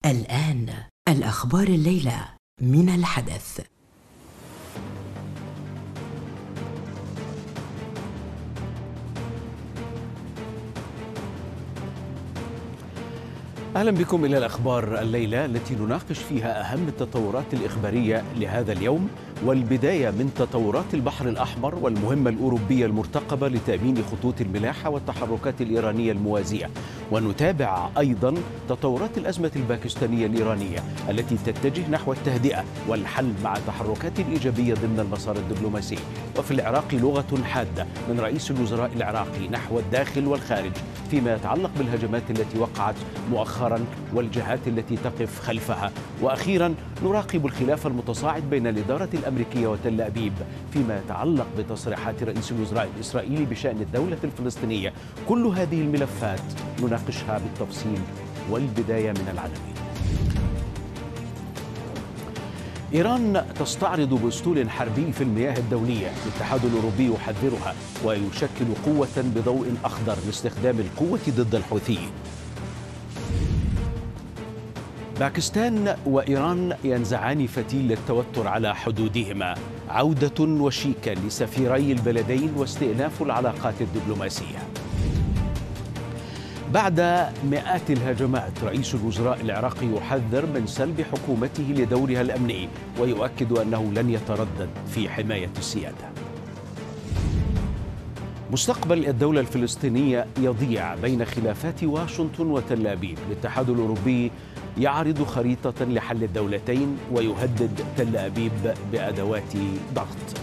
الآن الأخبار الليلة من الحدث. أهلا بكم إلى الأخبار الليلة التي نناقش فيها أهم التطورات الإخبارية لهذا اليوم، والبداية من تطورات البحر الأحمر والمهمة الأوروبية المرتقبة لتأمين خطوط الملاحة والتحركات الإيرانية الموازية. ونتابع أيضا تطورات الأزمة الباكستانية الإيرانية التي تتجه نحو التهدئة والحل مع تحركات إيجابية ضمن المسار الدبلوماسي. وفي العراق لغة حادة من رئيس الوزراء العراقي نحو الداخل والخارج فيما يتعلق بالهجمات التي وقعت مؤخرا والجهات التي تقف خلفها. وأخيرا نراقب الخلاف المتصاعد بين الإدارة الأمريكية وتل أبيب فيما يتعلق بتصريحات رئيس الوزراء الإسرائيلي بشأن الدولة الفلسطينية. كل هذه الملفات نناقشها بالتفصيل، والبداية من العناوين. إيران تستعرض بأسطول حربي في المياه الدولية، الاتحاد الأوروبي يحذرها ويشكل قوة بضوء أخضر لاستخدام القوة ضد الحوثيين. باكستان وإيران ينزعان فتيل التوتر على حدودهما، عودة وشيكا لسفيري البلدين واستئناف العلاقات الدبلوماسية. بعد مئات الهجمات رئيس الوزراء العراقي يحذر من سلب حكومته لدورها الأمني ويؤكد أنه لن يتردد في حماية السيادة. مستقبل الدولة الفلسطينية يضيع بين خلافات واشنطن وتل أبيب، الاتحاد الأوروبي يعرض خريطة لحل الدولتين ويهدد تل أبيب بأدوات ضغط.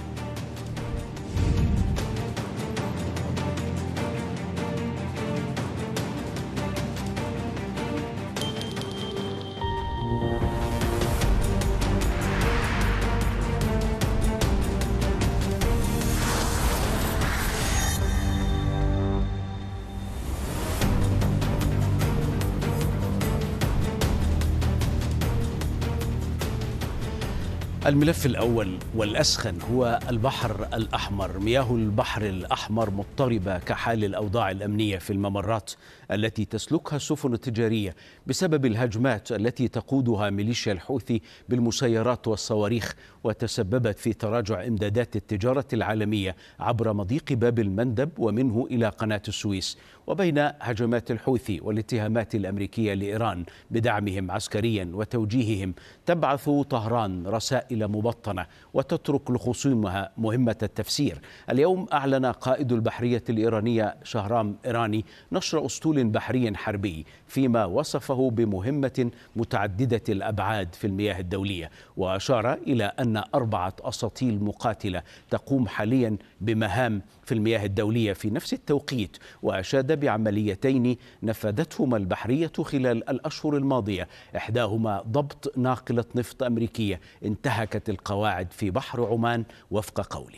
الملف الأول والأسخن هو البحر الأحمر. مياه البحر الأحمر مضطربة كحال الأوضاع الأمنية في الممرات التي تسلكها السفن التجارية بسبب الهجمات التي تقودها ميليشيا الحوثي بالمسيرات والصواريخ، وتسببت في تراجع إمدادات التجارة العالمية عبر مضيق باب المندب ومنه إلى قناة السويس. وبين هجمات الحوثي والاتهامات الأمريكية لإيران بدعمهم عسكريا وتوجيههم، تبعث طهران رسائل مبطنة وتترك لخصومها مهمة التفسير. اليوم أعلن قائد البحرية الإيرانية شهرام إيراني نشر أسطول بحري حربي فيما وصفه بمهمة متعددة الأبعاد في المياه الدولية، وأشار إلى أن 4 أساطيل مقاتلة تقوم حاليا بمهام في المياه الدولية في نفس التوقيت، وأشاد بعمليتين نفذتهما البحرية خلال الأشهر الماضية، إحداهما ضبط ناقلة نفط أمريكية انتهكت القواعد في بحر عمان وفق قوله.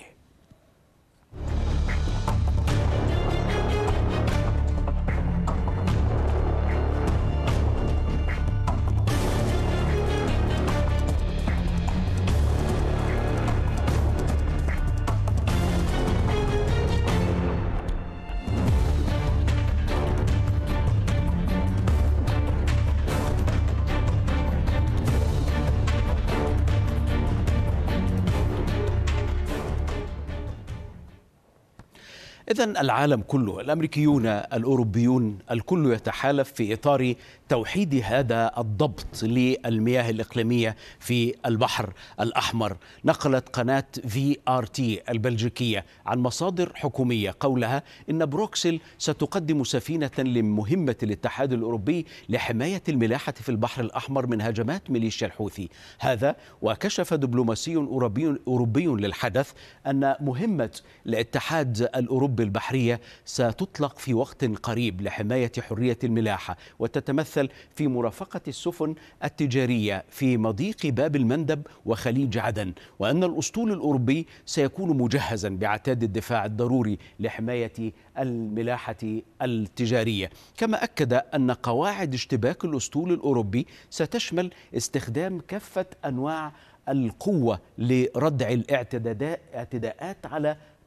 إذن العالم كله، الأمريكيون الأوروبيون، الكل يتحالف في إطار توحيد هذا الضبط للمياه الإقليمية في البحر الأحمر. نقلت قناة VRT البلجيكية عن مصادر حكومية قولها إن بروكسل ستقدم سفينة لمهمة الاتحاد الأوروبي لحماية الملاحة في البحر الأحمر من هجمات ميليشيا الحوثي. هذا وكشف دبلوماسي أوروبي للحدث أن مهمة الاتحاد الأوروبي البحرية ستطلق في وقت قريب لحماية حرية الملاحة، وتتمثل في مرافقة السفن التجارية في مضيق باب المندب وخليج عدن، وأن الأسطول الأوروبي سيكون مجهزا بعتاد الدفاع الضروري لحماية الملاحة التجارية. كما أكد أن قواعد اشتباك الأسطول الأوروبي ستشمل استخدام كافة أنواع القوة لردع الاعتداءات على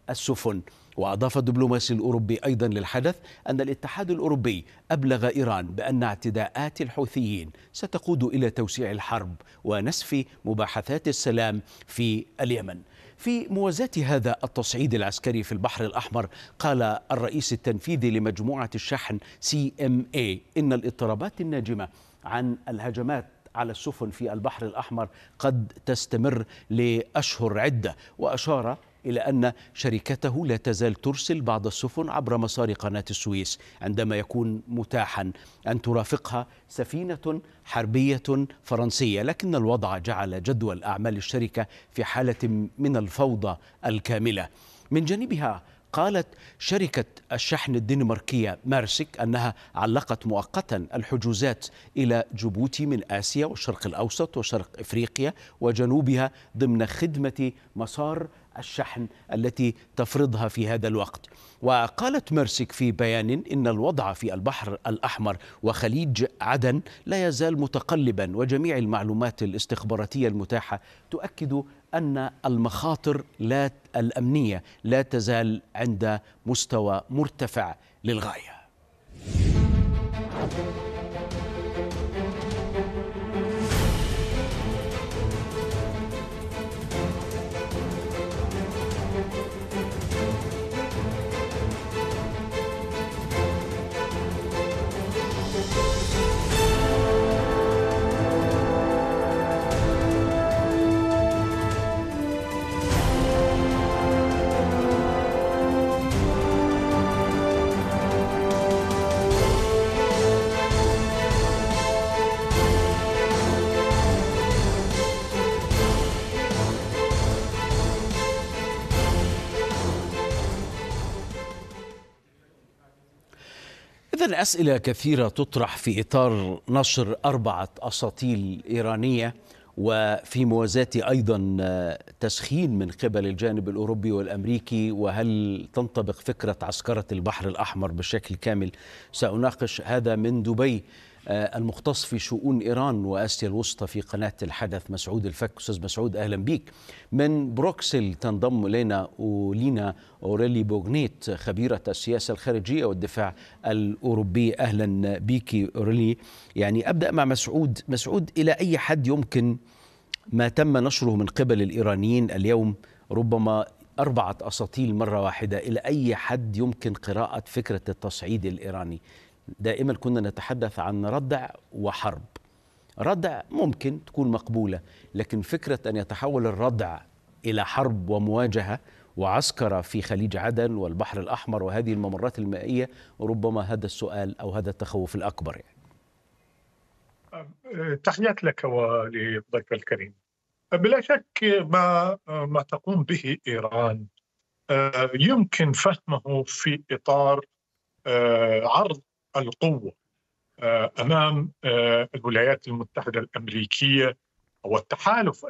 السفن. وأضاف الدبلوماسي الأوروبي أيضا للحدث أن الاتحاد الأوروبي أبلغ إيران بأن اعتداءات الحوثيين ستقود إلى توسيع الحرب ونسف مباحثات السلام في اليمن. في موازاة هذا التصعيد العسكري في البحر الأحمر، قال الرئيس التنفيذي لمجموعة الشحن CMA إن الاضطرابات الناجمة عن الهجمات على السفن في البحر الأحمر قد تستمر لأشهر عدة، وأشار إلى أن شركته لا تزال ترسل بعض السفن عبر مسار قناة السويس عندما يكون متاحا أن ترافقها سفينة حربية فرنسية، لكن الوضع جعل جدول أعمال الشركة في حالة من الفوضى الكاملة. من جانبها قالت شركة الشحن الدنماركية مارسك أنها علقت مؤقتا الحجوزات إلى جيبوتي من آسيا والشرق الأوسط وشرق إفريقيا وجنوبها ضمن خدمة مسار الشحن التي تفرضها في هذا الوقت. وقالت مارسك في بيان إن الوضع في البحر الأحمر وخليج عدن لا يزال متقلبا، وجميع المعلومات الاستخباراتية المتاحة تؤكد أن المخاطر الأمنية لا تزال عند مستوى مرتفع للغاية. إذن أسئلة كثيرة تطرح في إطار نشر 4 أساطيل إيرانية، وفي موازاة أيضا تسخين من قبل الجانب الأوروبي والأمريكي. وهل تنطبق فكرة عسكرة البحر الأحمر بشكل كامل؟ سأناقش هذا من دبي المختص في شؤون إيران وآسيا الوسطى في قناة الحدث مسعود الفك. أستاذ مسعود، أهلا بك. من بروكسل تنضم إلينا أولينا أوريلي بوغنيت خبيرة السياسة الخارجية والدفاع الأوروبي. أهلا بك أوريلي. يعني أبدأ مع مسعود. مسعود، إلى أي حد يمكن ما تم نشره من قبل الإيرانيين اليوم، ربما 4 أساطيل مرة واحدة، إلى أي حد يمكن قراءة فكرة التصعيد الإيراني؟ دائما كنا نتحدث عن ردع وحرب. ردع ممكن تكون مقبولة، لكن فكرة أن يتحول الردع إلى حرب ومواجهة وعسكرة في خليج عدن والبحر الأحمر وهذه الممرات المائية، ربما هذا السؤال أو هذا التخوف الأكبر. تحيات لك ولضيف الكريم. بلا شك ما تقوم به إيران يمكن فهمه في إطار عرض القوة أمام الولايات المتحدة الأمريكية، والتحالف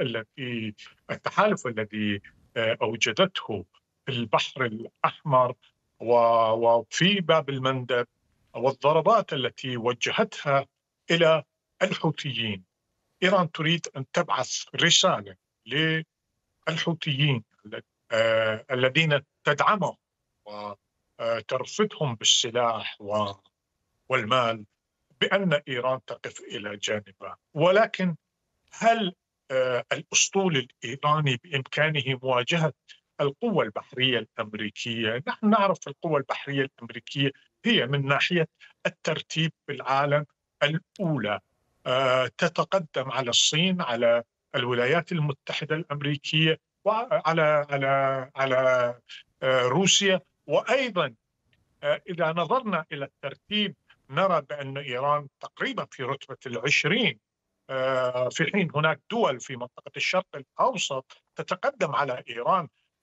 الذي أوجدته في البحر الأحمر وفي باب المندب، والضربات التي وجهتها إلى الحوثيين. إيران تريد أن تبعث رسالة للحوثيين الذين تدعمهم وترفدهم بالسلاح والمال بأن إيران تقف إلى جانبها. ولكن هل الأسطول الإيراني بإمكانه مواجهة القوة البحرية الأمريكية؟ نحن نعرف القوة البحرية الأمريكية هي من ناحية الترتيب في العالم الأولى، تتقدم على الصين، على الولايات المتحدة الأمريكية، وعلى على روسيا. وأيضا إذا نظرنا إلى الترتيب نرى بأن إيران تقريبا في رتبة 20، في حين هناك دول في منطقة الشرق الأوسط تتقدم على إيران،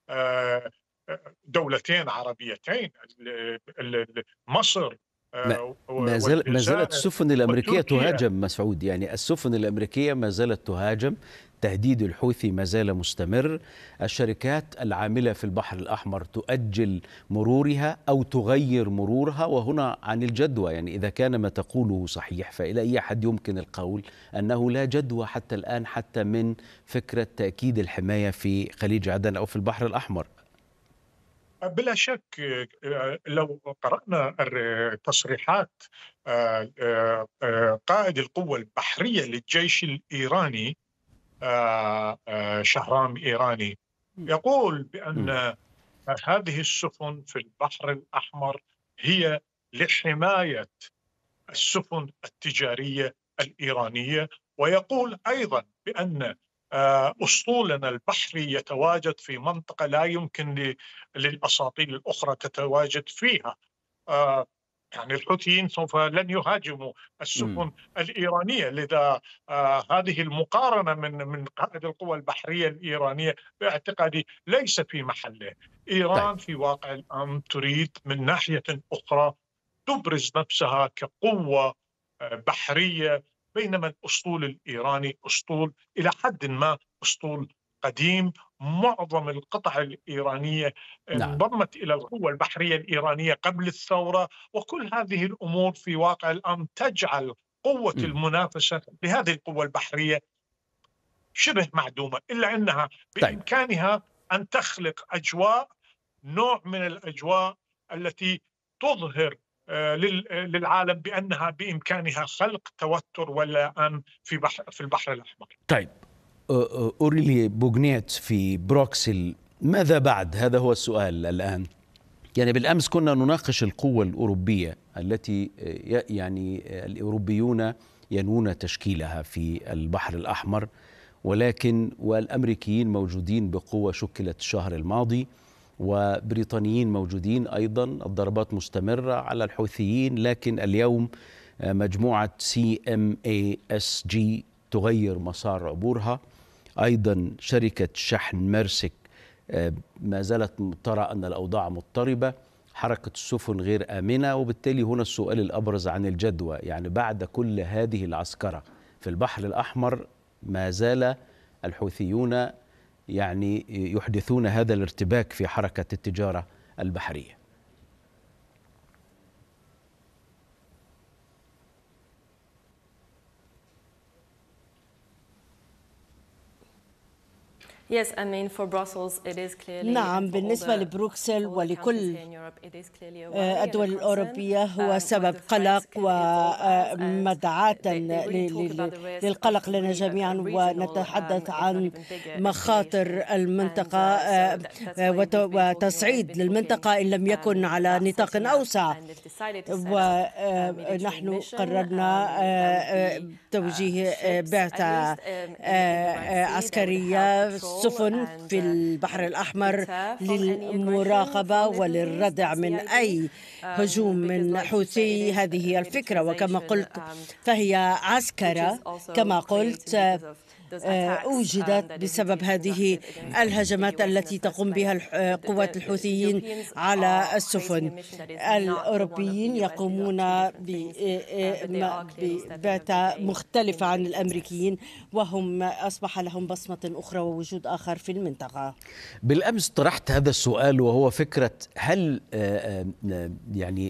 دولتين عربيتين، مصر ما زالت السفن الأمريكية تهاجم مسعود. يعني السفن الأمريكية ما زالت تهاجم، تهديد الحوثي ما زال مستمر، الشركات العاملة في البحر الأحمر تؤجل مرورها أو تغير مرورها، وهنا عن الجدوى. يعني إذا كان ما تقوله صحيح، فإلى أي حد يمكن القول أنه لا جدوى حتى الآن حتى من فكرة تأكيد الحماية في خليج عدن أو في البحر الأحمر؟ بلا شك. لو قرأنا تصريحات قائد القوة البحرية للجيش الإيراني، شهرام إيراني، يقول بأن هذه السفن في البحر الأحمر هي لحماية السفن التجارية الإيرانية، ويقول أيضا بأن أسطولنا البحري يتواجد في منطقة لا يمكن للأساطيل الأخرى تتواجد فيها. يعني الحوثيين سوف لن يهاجموا السفن الإيرانية، لذا هذه المقارنة من قائد القوى البحرية الإيرانية باعتقادي ليس في محله. إيران في واقع الأمر تريد من ناحية أخرى تبرز نفسها كقوة بحرية، بينما الأسطول الإيراني أسطول إلى حد ما أسطول قديم. معظم القطع الإيرانية انضمت إلى القوة البحرية الإيرانية قبل الثورة، وكل هذه الأمور في واقع الأمر تجعل قوة المنافسة لهذه القوة البحرية شبه معدومة، إلا أنها بإمكانها أن تخلق أجواء، نوع من الأجواء التي تظهر للعالم بأنها بإمكانها خلق توتر ولا أمن في البحر الأحمر. طيب أوريلي بوغنيت في بروكسل، ماذا بعد؟ هذا هو السؤال الآن. يعني بالأمس كنا نناقش القوة الأوروبية التي يعني الأوروبيون ينوون تشكيلها في البحر الأحمر، ولكن والأمريكيين موجودين بقوة شكلت الشهر الماضي، وبريطانيين موجودين أيضا. الضربات مستمرة على الحوثيين، لكن اليوم مجموعة CMASG تغير مسار عبورها. أيضا شركة شحن ميرسك ما زالت ترى أن الأوضاع مضطربة، حركة السفن غير آمنة. وبالتالي هنا السؤال الأبرز عن الجدوى، يعني بعد كل هذه العسكرة في البحر الأحمر ما زال الحوثيون يعني يحدثون هذا الارتباك في حركة التجارة البحرية. نعم، بالنسبة لبروكسل ولكل الدول الأوروبية هو سبب قلق ومدعاة للقلق لنا جميعا، ونتحدث عن مخاطر المنطقة وتصعيد للمنطقة إن لم يكن على نطاق أوسع. ونحن قررنا توجيه بعثة عسكرية سفن في البحر الأحمر للمراقبة وللردع من أي هجوم من حوثي. هذه هي الفكرة، وكما قلت فهي عسكرة كما قلت أوجدت بسبب هذه الهجمات التي تقوم بها قوات الحوثيين على السفن. الأوروبيين يقومون ببعثة مختلفة عن الأمريكيين، وهم أصبح لهم بصمة أخرى ووجود آخر في المنطقة. بالأمس طرحت هذا السؤال، وهو فكرة هل يعني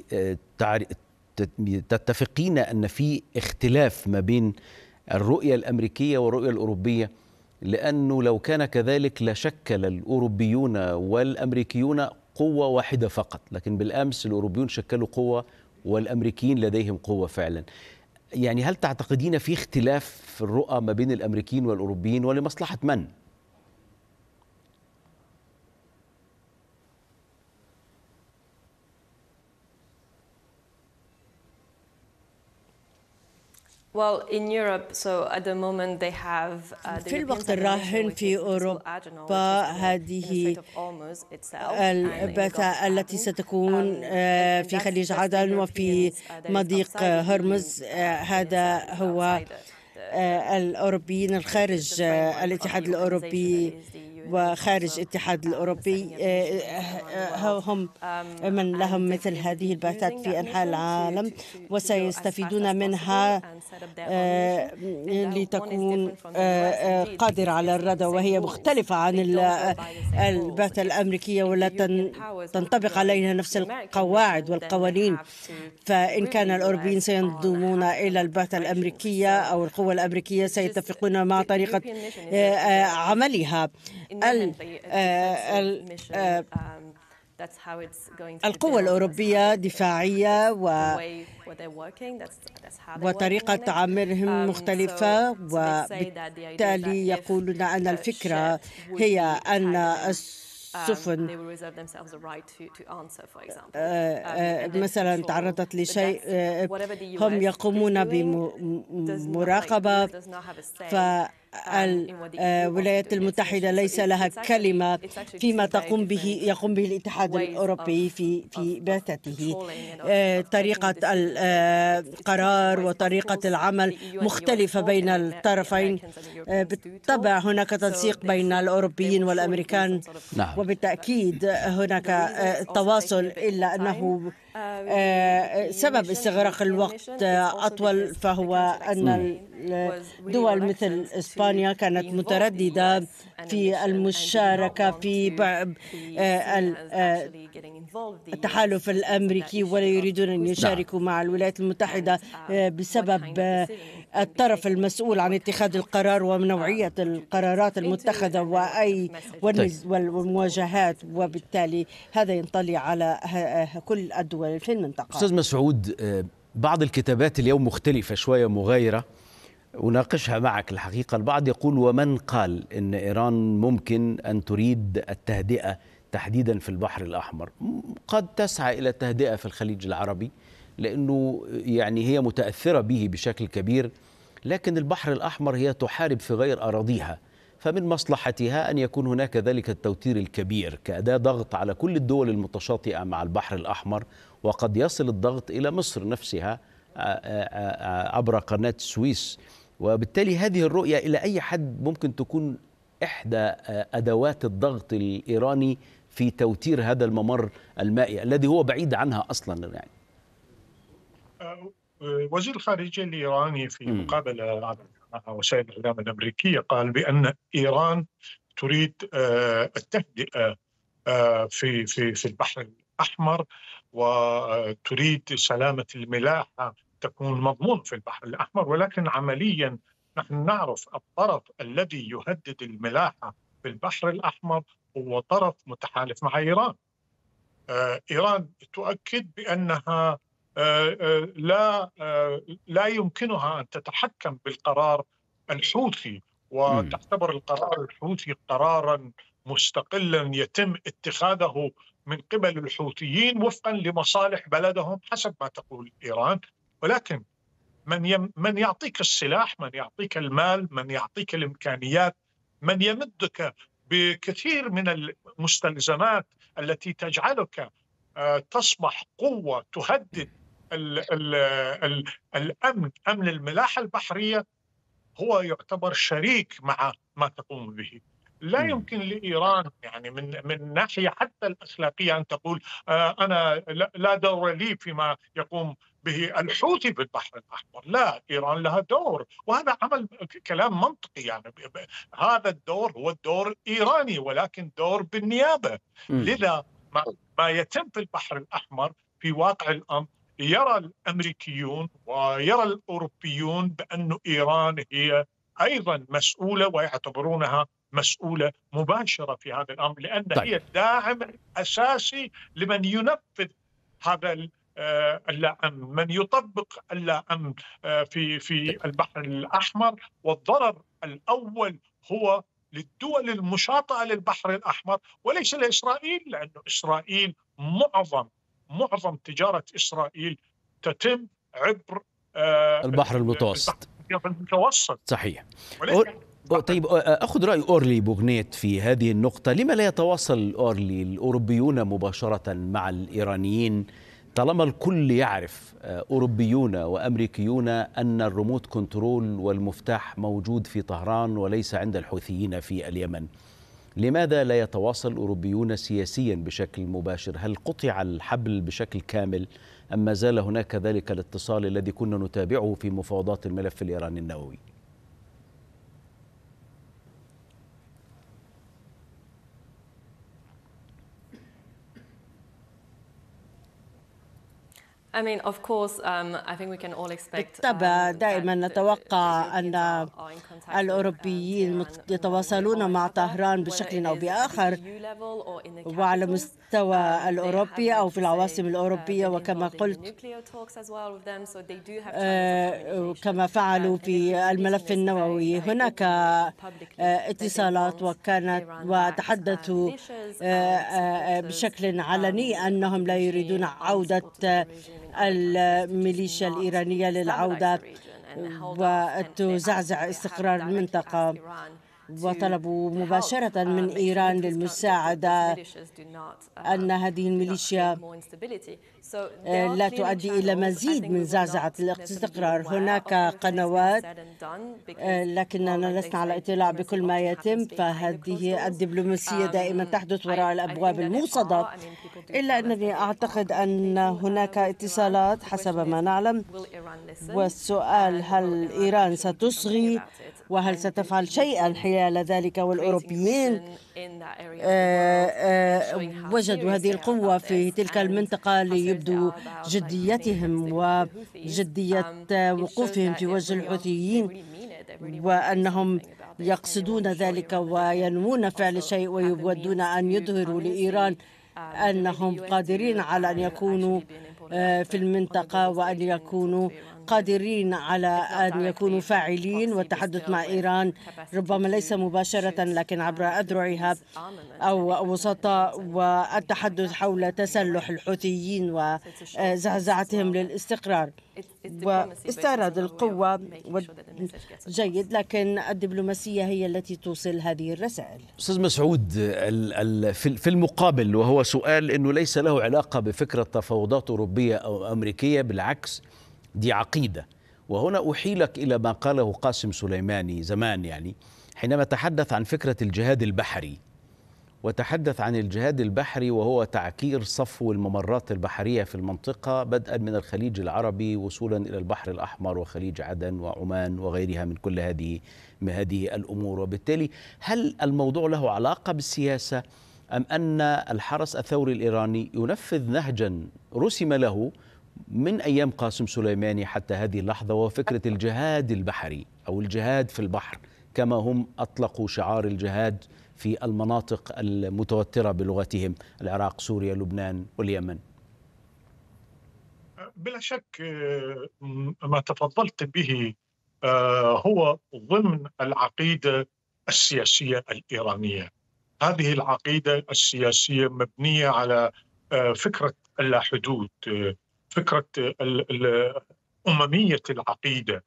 تتفقين أن في اختلاف ما بين الرؤية الأمريكية والرؤية الأوروبية؟ لأنه لو كان كذلك لشكل الأوروبيون والأمريكيون قوة واحدة فقط، لكن بالأمس الأوروبيون شكلوا قوة والأمريكيين لديهم قوة فعلا. يعني هل تعتقدين في اختلاف في الرؤى ما بين الأمريكيين والأوروبيين، ولمصلحة من؟ في الوقت الراهن في أوروبا هذه البعثة التي ستكون في خليج عدن وفي مضيق هرمز، هذا هو الأوروبيين الخارج الاتحاد الأوروبي وخارج الاتحاد الأوروبي هم من لهم مثل هذه البعثات في أنحاء العالم، وسيستفيدون منها لتكون قادرة على الردع، وهي مختلفة عن البعثة الأمريكية ولا تنطبق عليها نفس القواعد والقوانين. فإن كان الأوروبيين سينضمون إلى البعثة الأمريكية أو القوة الأمريكية سيتفقون مع طريقة عملها. القوى الأوروبية دفاعية وطريقة عملهم مختلفة، وبالتالي يقولون أن الفكرة هي أن السفن مثلا تعرضت لشيء هم يقومون بمراقبة، فالولايات المتحدة ليس لها كلمة فيما يقوم به الاتحاد الأوروبي في بعثته. طريقة القرار وطريقة العمل مختلفة بين الطرفين. بالطبع هناك تنسيق بين الأوروبيين والأمريكان، وبالتأكيد هناك تواصل، إلا أنه سبب استغراق الوقت أطول فهو أن الدول مثل إسبانيا كانت مترددة في المشاركة في التحالف الأمريكي، ولا يريدون أن يشاركوا مع الولايات المتحدة بسبب الطرف المسؤول عن اتخاذ القرار ونوعية القرارات المتخذة والمواجهات، وبالتالي هذا ينطلي على كل الدول في المنطقة. أستاذ مسعود، بعض الكتابات اليوم مختلفة شوية مغايرة، أناقشها معك. الحقيقة البعض يقول ومن قال إن إيران ممكن أن تريد التهدئة تحديدا في البحر الأحمر، قد تسعى إلى التهدئة في الخليج العربي لأنه يعني هي متأثرة به بشكل كبير، لكن البحر الأحمر هي تحارب في غير أراضيها، فمن مصلحتها أن يكون هناك ذلك التوتير الكبير كأداة ضغط على كل الدول المتشاطئة مع البحر الأحمر، وقد يصل الضغط إلى مصر نفسها عبر قناة السويس. وبالتالي هذه الرؤية إلى أي حد ممكن تكون إحدى أدوات الضغط الإيراني في توتير هذا الممر المائي الذي هو بعيد عنها أصلا يعني؟ وزير الخارجية الإيراني في مقابلة مع وسائل الإعلام الأمريكية قال بأن إيران تريد التهدئة في البحر الأحمر، وتريد سلامة الملاحة تكون مضمون في البحر الأحمر، ولكن عمليا نحن نعرف الطرف الذي يهدد الملاحة في البحر الأحمر هو طرف متحالف مع إيران. إيران تؤكد بأنها لا يمكنها أن تتحكم بالقرار الحوثي، وتعتبر القرار الحوثي قرارا مستقلا يتم اتخاذه من قبل الحوثيين وفقا لمصالح بلدهم حسب ما تقول إيران. ولكن من يعطيك السلاح، من يعطيك المال، من يعطيك الإمكانيات، من يمدك بكثير من المستلزمات التي تجعلك تصبح قوة تهدد أمن الملاحة البحرية، هو يعتبر شريك مع ما تقوم به. لا يمكن لإيران يعني من ناحية حتى الأخلاقية أن تقول أنا لا دور لي فيما يقوم به الحوثي في البحر الأحمر. لا، إيران لها دور، وهذا عمل كلام منطقي. يعني هذا الدور هو الدور الإيراني، ولكن دور بالنيابة. لذا ما يتم في البحر الأحمر في واقع الأمر يرى الأمريكيون ويرى الأوروبيون بأن إيران هي أيضا مسؤولة، ويعتبرونها مسؤولة مباشرة في هذا الأمر، لأن هي الداعم الأساسي لمن ينفذ هذا اللا أمن، من يطبق اللا أمن في البحر الأحمر. والضرر الأول هو للدول المشاطئة للبحر الأحمر وليس لإسرائيل، لأن إسرائيل معظم تجارة إسرائيل تتم عبر البحر المتوسط. صحيح. طيب، أخذ رأي أورلي بوغنيت في هذه النقطة. لما لا يتواصل أورلي الأوروبيون مباشرة مع الإيرانيين طالما الكل يعرف، أوروبيون وأمريكيون، أن الريموت كنترول والمفتاح موجود في طهران وليس عند الحوثيين في اليمن؟ لماذا لا يتواصل الأوروبيون سياسيا بشكل مباشر؟ هل قطع الحبل بشكل كامل أم ما زال هناك ذلك الاتصال الذي كنا نتابعه في مفاوضات الملف الإيراني النووي؟ بالطبع دائما نتوقع أن الأوروبيين يتواصلون مع طهران بشكل أو بآخر، وعلى مستوى الأوروبي أو في العواصم الأوروبية، وكما قلت كما فعلوا في الملف النووي. هناك اتصالات وتحدثوا بشكل علني أنهم لا يريدون عودة الميليشيا الإيرانية للعودة وتزعزع استقرار المنطقة، وطلبوا مباشرة من إيران للمساعدة أن هذه الميليشيا لا تؤدي إلى مزيد من زعزعة الاستقرار. هناك قنوات لكننا لسنا على اطلاع بكل ما يتم، فهذه الدبلوماسية دائما تحدث وراء الأبواب الموصدة، إلا أنني أعتقد أن هناك اتصالات حسب ما نعلم. والسؤال هل إيران ستصغي وهل ستفعل شيئا حيال ذلك؟ والأوروبيين وجدوا هذه القوة في تلك المنطقة ليبدوا جديتهم وجدية وقوفهم في وجه الحوثيين، وأنهم يقصدون ذلك وينوون فعل شيء ويودون أن يظهروا لإيران أنهم قادرين على أن يكونوا في المنطقة وأن يكونوا قادرين على أن يكونوا فاعلين. والتحدث مع إيران ربما ليس مباشرة لكن عبر أذرعها أو وسطاء، والتحدث حول تسلح الحوثيين وزعزعتهم للاستقرار واستعراض القوة جيد، لكن الدبلوماسية هي التي توصل هذه الرسائل. أستاذ مسعود، في المقابل، وهو سؤال أنه ليس له علاقة بفكرة تفاوضات أوروبية أو أمريكية، بالعكس دي عقيدة. وهنا أحيلك إلى ما قاله قاسم سليماني زمان، يعني حينما تحدث عن فكرة الجهاد البحري، وتحدث عن الجهاد البحري وهو تعكير صفو الممرات البحرية في المنطقة، بدءا من الخليج العربي وصولا إلى البحر الأحمر وخليج عدن وعمان وغيرها من كل هذه الأمور. وبالتالي هل الموضوع له علاقة بالسياسة، أم أن الحرس الثوري الإيراني ينفذ نهجا رسم له من أيام قاسم سليماني حتى هذه اللحظة، وهو فكرة الجهاد البحري أو الجهاد في البحر، كما هم أطلقوا شعار الجهاد في المناطق المتوترة بلغتهم، العراق، سوريا، لبنان واليمن؟ بلا شك ما تفضلت به هو ضمن العقيدة السياسية الإيرانية. هذه العقيدة السياسية مبنية على فكرة اللاشحدود، فكرة أممية العقيدة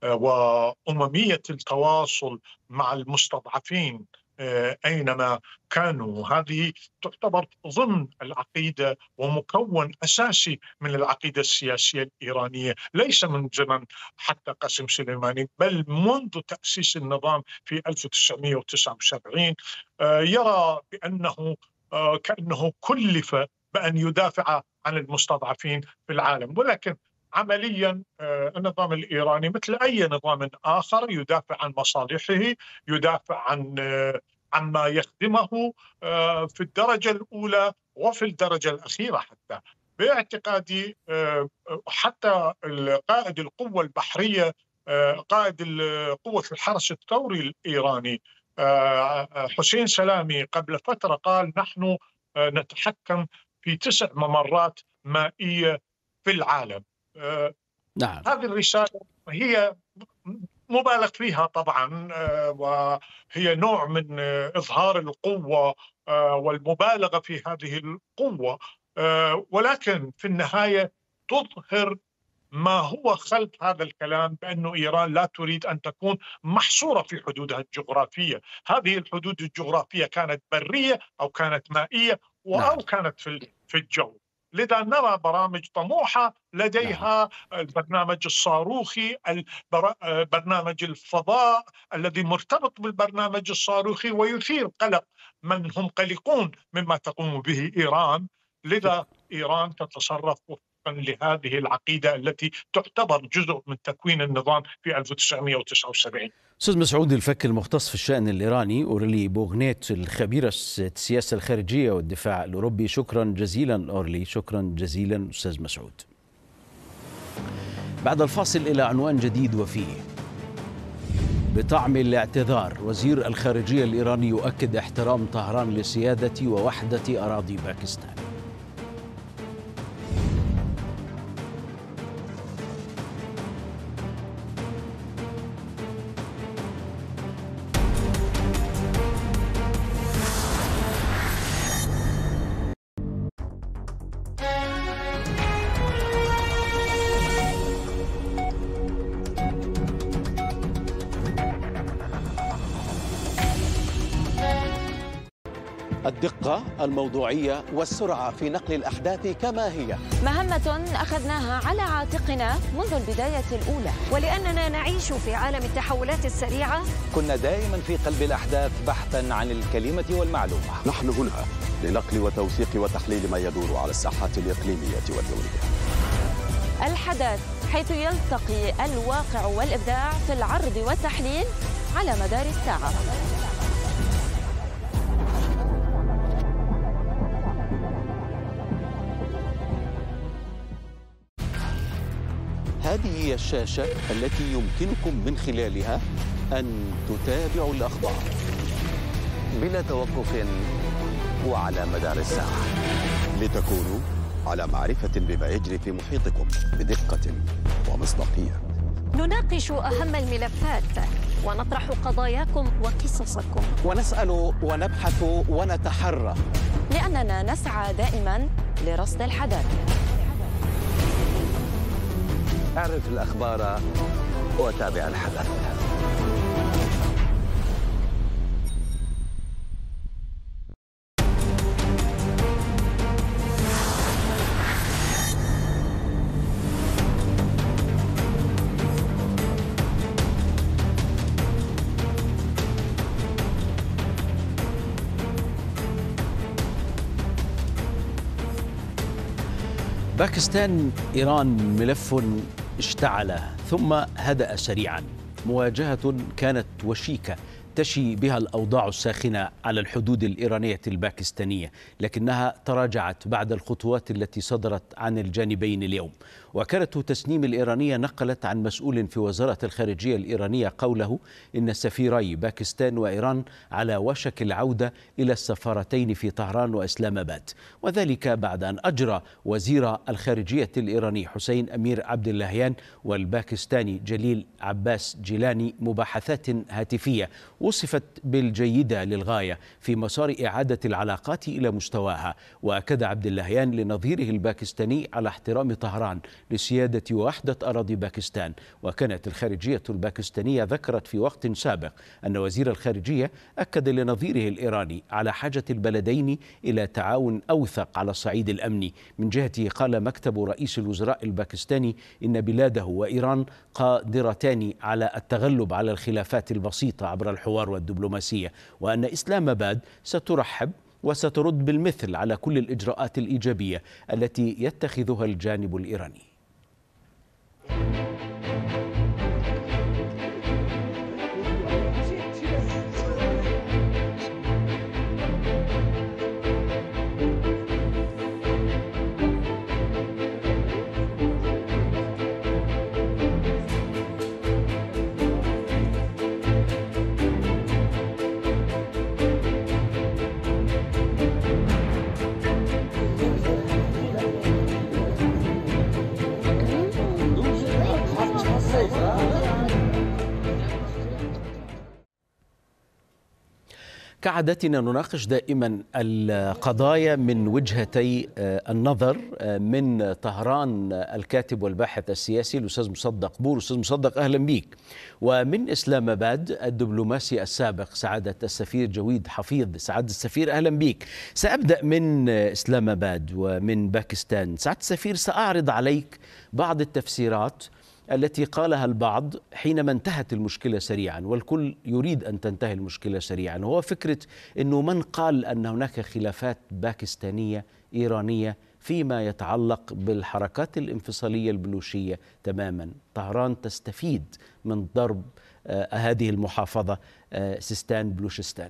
وأممية التواصل مع المستضعفين أينما كانوا. هذه تعتبر ضمن العقيدة ومكون أساسي من العقيدة السياسية الإيرانية، ليس من زمن حتى قاسم سليماني، بل منذ تأسيس النظام في 1979. يرى بأنه كأنه كلف بأن يدافع عن المستضعفين في العالم، ولكن عمليا النظام الإيراني مثل أي نظام آخر يدافع عن مصالحه، يدافع عن ما يخدمه في الدرجة الأولى وفي الدرجة الأخيرة. حتى باعتقادي حتى قائد القوة البحرية، قائد قوة الحرس الثوري الإيراني حسين سلامي قبل فترة قال: نحن نتحكم في 9 ممرات مائية في العالم. نعم. هذه الرسالة هي مبالغ فيها طبعا، وهي نوع من إظهار القوة والمبالغة في هذه القوة، ولكن في النهاية تظهر ما هو خلف هذا الكلام، بأن إيران لا تريد أن تكون محصورة في حدودها الجغرافية. هذه الحدود الجغرافية كانت برية أو كانت مائية أو كانت في الجو. لذا نرى برامج طموحة لديها، البرنامج الصاروخي، برنامج الفضاء الذي مرتبط بالبرنامج الصاروخي، ويثير قلق من هم قلقون مما تقوم به إيران. لذا إيران تتصرف لهذه العقيدة التي تعتبر جزء من تكوين النظام في 1979. أستاذ مسعود الفك، المختص في الشأن الإيراني، أورلي بوغنيت، الخبير السياسة الخارجية والدفاع الأوروبي، شكرا جزيلا أورلي، شكرا جزيلا أستاذ مسعود. بعد الفاصل إلى عنوان جديد وفيه: بطعم الاعتذار، وزير الخارجية الإيراني يؤكد احترام طهران لسيادة ووحدة أراضي باكستان. الدقة، الموضوعية والسرعة في نقل الأحداث كما هي، مهمة أخذناها على عاتقنا منذ البداية الأولى، ولأننا نعيش في عالم التحولات السريعة كنا دائما في قلب الأحداث بحثا عن الكلمة والمعلومة. نحن هنا لنقل وتوثيق وتحليل ما يدور على الساحات الإقليمية والدولية. الحدث حيث يلتقي الواقع والإبداع في العرض والتحليل على مدار الساعة. هذه هي الشاشة التي يمكنكم من خلالها أن تتابعوا الأخبار بلا توقف وعلى مدار الساعة، لتكونوا على معرفة بما يجري في محيطكم بدقة ومصداقية. نناقش أهم الملفات ونطرح قضاياكم وقصصكم، ونسأل ونبحث ونتحرى، لأننا نسعى دائما لرصد الحدث. اعرف الأخبار وتابع الحدث. باكستان إيران ملف اشتعل ثم هدأ سريعا، مواجهة كانت وشيكة تشي بها الأوضاع الساخنة على الحدود الإيرانية الباكستانية، لكنها تراجعت بعد الخطوات التي صدرت عن الجانبين اليوم. وكالة تسنيم الإيرانية نقلت عن مسؤول في وزارة الخارجية الإيرانية قوله إن سفيري باكستان وإيران على وشك العودة إلى السفارتين في طهران وإسلام آباد، وذلك بعد أن أجرى وزير الخارجية الإيراني حسين أمير عبد اللهيان والباكستاني جليل عباس جيلاني مباحثات هاتفية وصفت بالجيدة للغاية في مسار إعادة العلاقات إلى مستواها. وأكد عبد اللهيان لنظيره الباكستاني على احترام طهران لسيادة ووحدة أراضي باكستان. وكانت الخارجية الباكستانية ذكرت في وقت سابق أن وزير الخارجية أكد لنظيره الإيراني على حاجة البلدين إلى تعاون أوثق على الصعيد الأمني. من جهته قال مكتب رئيس الوزراء الباكستاني إن بلاده وإيران قادرتان على التغلب على الخلافات البسيطة عبر الحوار والدبلوماسية، وأن إسلام آباد سترحب وسترد بالمثل على كل الإجراءات الإيجابية التي يتخذها الجانب الإيراني. كعادتنا نناقش دائما القضايا من وجهتي النظر، من طهران الكاتب والباحث السياسي الأستاذ مصدق بور. أستاذ مصدق أهلا بك. ومن إسلام آباد الدبلوماسي السابق سعادة السفير جويد حفيظ. سعادة السفير أهلا بك. سأبدأ من إسلام آباد ومن باكستان. سعادة السفير سأعرض عليك بعض التفسيرات التي قالها البعض حينما انتهت المشكلة سريعا، والكل يريد أن تنتهي المشكلة سريعا، وهو فكرة أنه من قال أن هناك خلافات باكستانية إيرانية فيما يتعلق بالحركات الانفصالية البلوشية تماما. طهران تستفيد من ضرب هذه المحافظة سيستان بلوشستان.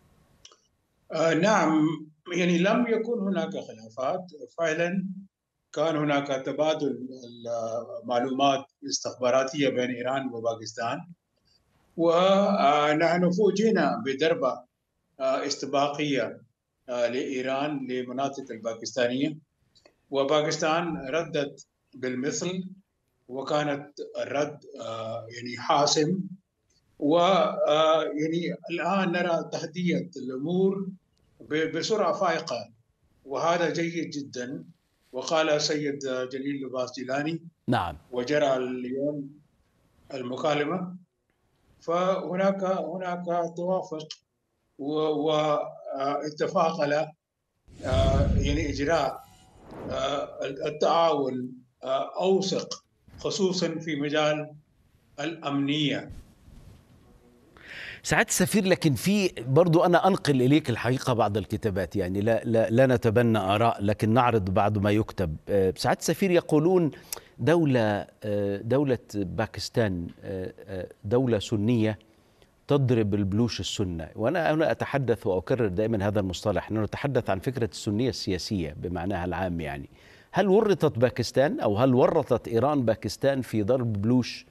نعم، يعني لم يكن هناك خلافات فعلا. كان هناك تبادل معلومات استخباراتية بين إيران وباكستان، ونحن فوجئنا بضربة استباقية لإيران لمناطق الباكستانية، وباكستان ردت بالمثل، وكانت الرد يعني حاسم. ويعني الآن نرى تهدئة الأمور بسرعة فائقة، وهذا جيد جدا. وقال السيد جليل لباس جيلاني نعم، وجرى اليوم المكالمة، فهناك توافق واتفاق على يعني إجراء التعاون أوثق، خصوصا في مجال الأمنية. سعادة السفير، لكن في برضو أنا أنقل إليك الحقيقة بعض الكتابات، يعني لا نتبنى آراء لكن نعرض بعض ما يكتب. سعادة السفير يقولون دولة باكستان دولة سنية تضرب البلوش السنة، وأنا هنا أتحدث وأكرر دائما هذا المصطلح، نحن نتحدث عن فكرة السنية السياسية بمعناها العام. يعني هل ورطت باكستان أو هل ورطت إيران باكستان في ضرب بلوش؟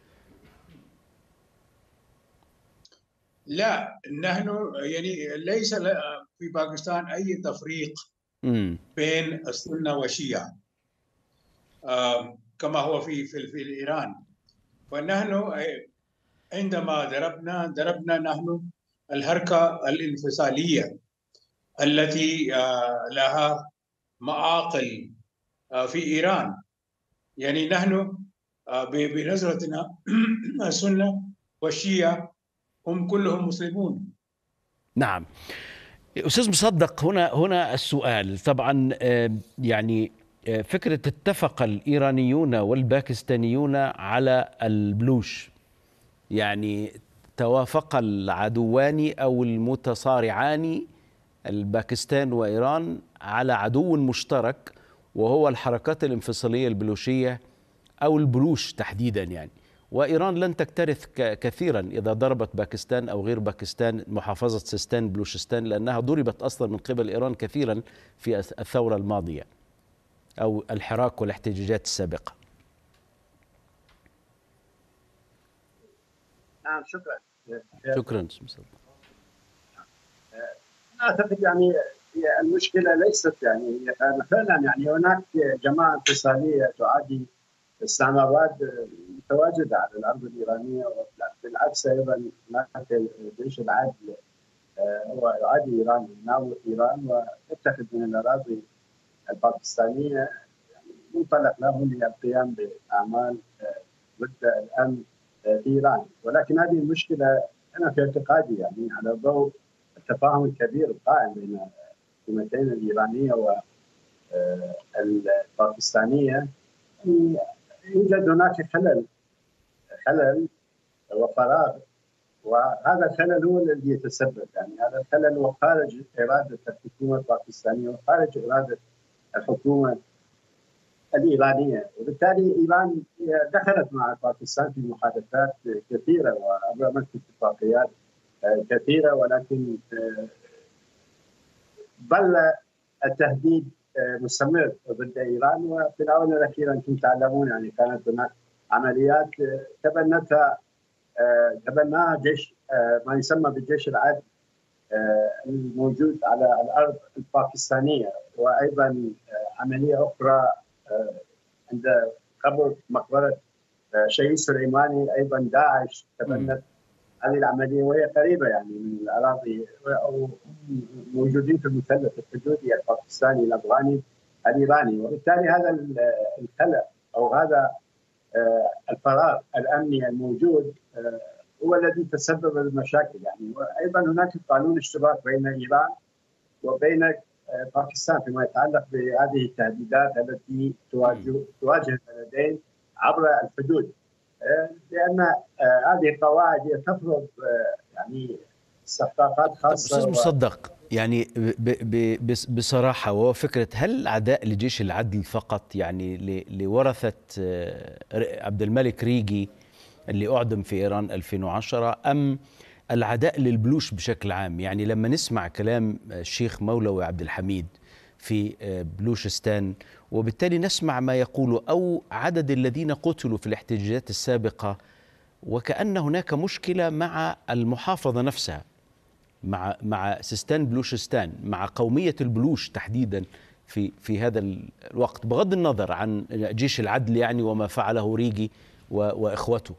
لا، نحن يعني ليس في باكستان أي تفريق بين السنة والشيعة كما هو في إيران. فنحن عندما ضربنا نحن الحركة الانفصالية التي لها معاقل في إيران. يعني نحن بنظرتنا السنة والشيعة هم كلهم مسلمون. نعم. أستاذ مصدق، هنا السؤال طبعا، يعني فكرة اتفق الإيرانيون والباكستانيون على البلوش، يعني توافق العدوان أو المتصارعان الباكستان وإيران على عدو مشترك، وهو الحركات الانفصالية البلوشية أو البلوش تحديدا يعني. وإيران لن تكترث كثيرا إذا ضربت باكستان أو غير باكستان محافظة سيستان بلوشستان، لأنها ضربت أصلا من قبل إيران كثيرا في الثورة الماضية أو الحراك والاحتجاجات السابقة. نعم، شكرا. شكرا. أعتقد يعني المشكلة ليست يعني فعلا يعني هناك جماعة انفصالية تعادي إسلام آباد متواجدة على الأرض الإيرانية، وبالعكس أيضا هناك الجيش العادي هو يعادي إيران، يناوئ إيران ويتخذ من الأراضي الباكستانية يعني منطلق له للقيام بأعمال ضد الأمن في إيران. ولكن هذه المشكلة أنا في اعتقادي يعني على ضوء التفاهم الكبير القائم بين الحكومتين الإيرانية والباكستانية، يوجد هناك خلل وفراغ، وهذا الخلل هو الذي يتسبب يعني هذا الخلل هو خارج إرادة الحكومة الباكستانية وخارج إرادة الحكومة الإيرانية. وبالتالي إيران دخلت مع باكستان في محادثات كثيرة وأبرمت اتفاقيات كثيرة، ولكن ظل التهديد مستمر ضد إيران. وفي الآونة الأخيرة أنتم تعلمون يعني كانت هناك عمليات تبناها جيش ما يسمى بالجيش العادي الموجود على الأرض الباكستانية، وأيضا عملية أخرى عند قبر مقبرة شهيد سليماني أيضا داعش تبنت هذه العملية، وهي قريبة يعني من الأراضي أو موجودين في المثلث الحدودي الباكستاني الأفغاني الإيراني. وبالتالي هذا الخلل أو هذا الفراغ الأمني الموجود هو الذي تسبب المشاكل يعني. وأيضا هناك قانون اشتراك بين إيران وبين باكستان فيما يتعلق بهذه التهديدات التي تواجه البلدين عبر الحدود، لأن هذه القواعد تفرض يعني استحقاقات خاصة. أستاذ مصدق، يعني بصراحة وهو فكرة، هل عداء لجيش العدل فقط يعني لورثة عبد الملك ريجي اللي أعدم في إيران 2010، أم العداء للبلوش بشكل عام؟ يعني لما نسمع كلام الشيخ مولوي عبد الحميد في بلوشستان، وبالتالي نسمع ما يقول أو عدد الذين قتلوا في الاحتجاجات السابقة، وكأن هناك مشكلة مع المحافظة نفسها، مع سيستان بلوشستان، مع قومية البلوش تحديدا في هذا الوقت، بغض النظر عن جيش العدل يعني وما فعله ريغي وإخوته.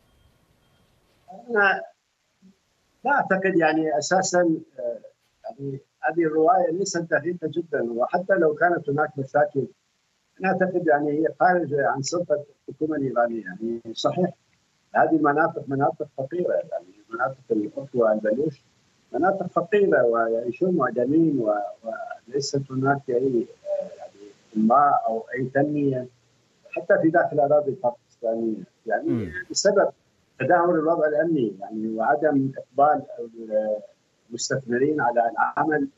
أنا لا أعتقد يعني أساسا يعني هذه الرواية ليست دقيقة جدا، وحتى لو كانت هناك مشاكل أنا أعتقد يعني هي خارجة عن سلطة الحكومة الإيرانية. يعني صحيح هذه مناطق فقيرة، يعني مناطق الأخوة البلوش مناطق فقيرة ويعيشون معدمين وليست هناك أي يعني ماء أو أي تنمية حتى في داخل الأراضي الباكستانية، يعني بسبب تدهور الوضع الأمني يعني وعدم إقبال المستثمرين على العمل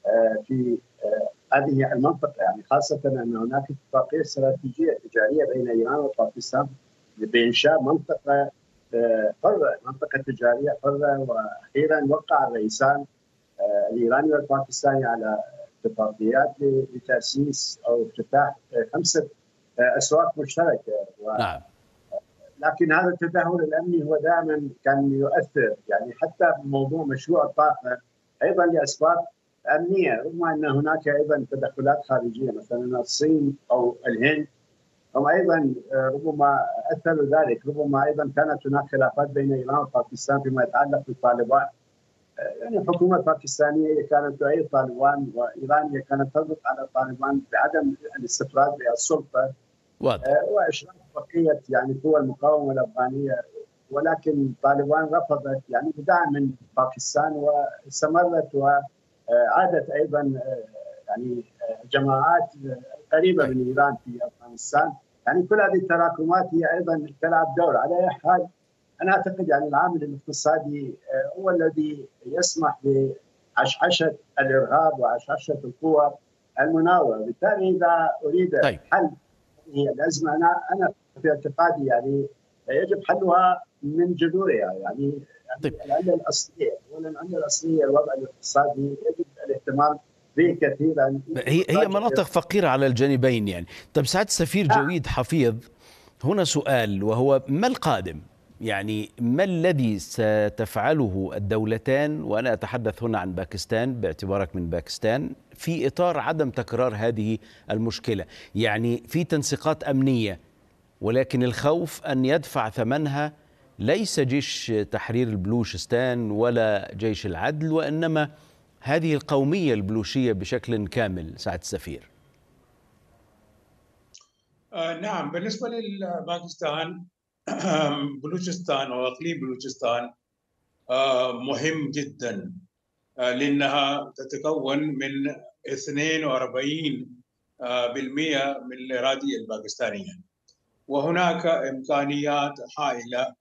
في هذه المنطقة، يعني خاصة أن هناك اتفاقية استراتيجية تجارية بين إيران وباكستان بإنشاء منطقة حرة، منطقة تجارية حرة. وأخيرا وقع الرئيسان الإيراني والباكستاني على اتفاقيات لتأسيس أو افتتاح 5 أسواق مشتركة. نعم. لكن هذا التدهور الأمني هو دائما كان يؤثر، يعني حتى موضوع مشروع الطاقة أيضا لأسباب أمنية، رغم أن هناك أيضا تدخلات خارجية مثلا الصين أو الهند هم أيضا ربما أثروا ذلك. ربما أيضا كانت هناك خلافات بين إيران وباكستان فيما يتعلق بالطالبان، يعني الحكومة الباكستانية كانت تؤيد طالبان وإيران كانت تضغط على طالبان بعدم الاستفراد بالسلطة وإشراك بقية يعني قوى المقاومة الأفغانية، ولكن طالبان رفضت يعني بدعم من باكستان واستمرت وعادت أيضا يعني جماعات قريبة من إيران في أفغانستان. يعني كل هذه التراكمات هي أيضا تلعب دور. على أي حال أنا أعتقد يعني العامل الاقتصادي هو الذي يسمح بعشعشة الإرهاب وعشعشة القوى المناورة. بالتالي إذا أريد حل هي الأزمة أنا في اعتقادي يعني يجب حلها من جذورها. يعني العلة الأصلية، العلة الأصلية الوضع الاقتصادي يجب الاهتمام به كثيرا. هي مناطق فقيرة على الجانبين يعني. طيب سعادة السفير جويد حفيظ، هنا سؤال وهو ما القادم؟ يعني ما الذي ستفعله الدولتان، وأنا أتحدث هنا عن باكستان باعتبارك من باكستان، في إطار عدم تكرار هذه المشكلة؟ يعني في تنسيقات أمنية، ولكن الخوف أن يدفع ثمنها ليس جيش تحرير البلوشستان ولا جيش العدل، وإنما هذه القومية البلوشية بشكل كامل. سعادة السفير. نعم، بالنسبة لباكستان بلوشستان أو إقليم بلوشستان مهم جدا، لأنها تتكون من 42% من الأراضي الباكستانية، وهناك إمكانيات هائلة.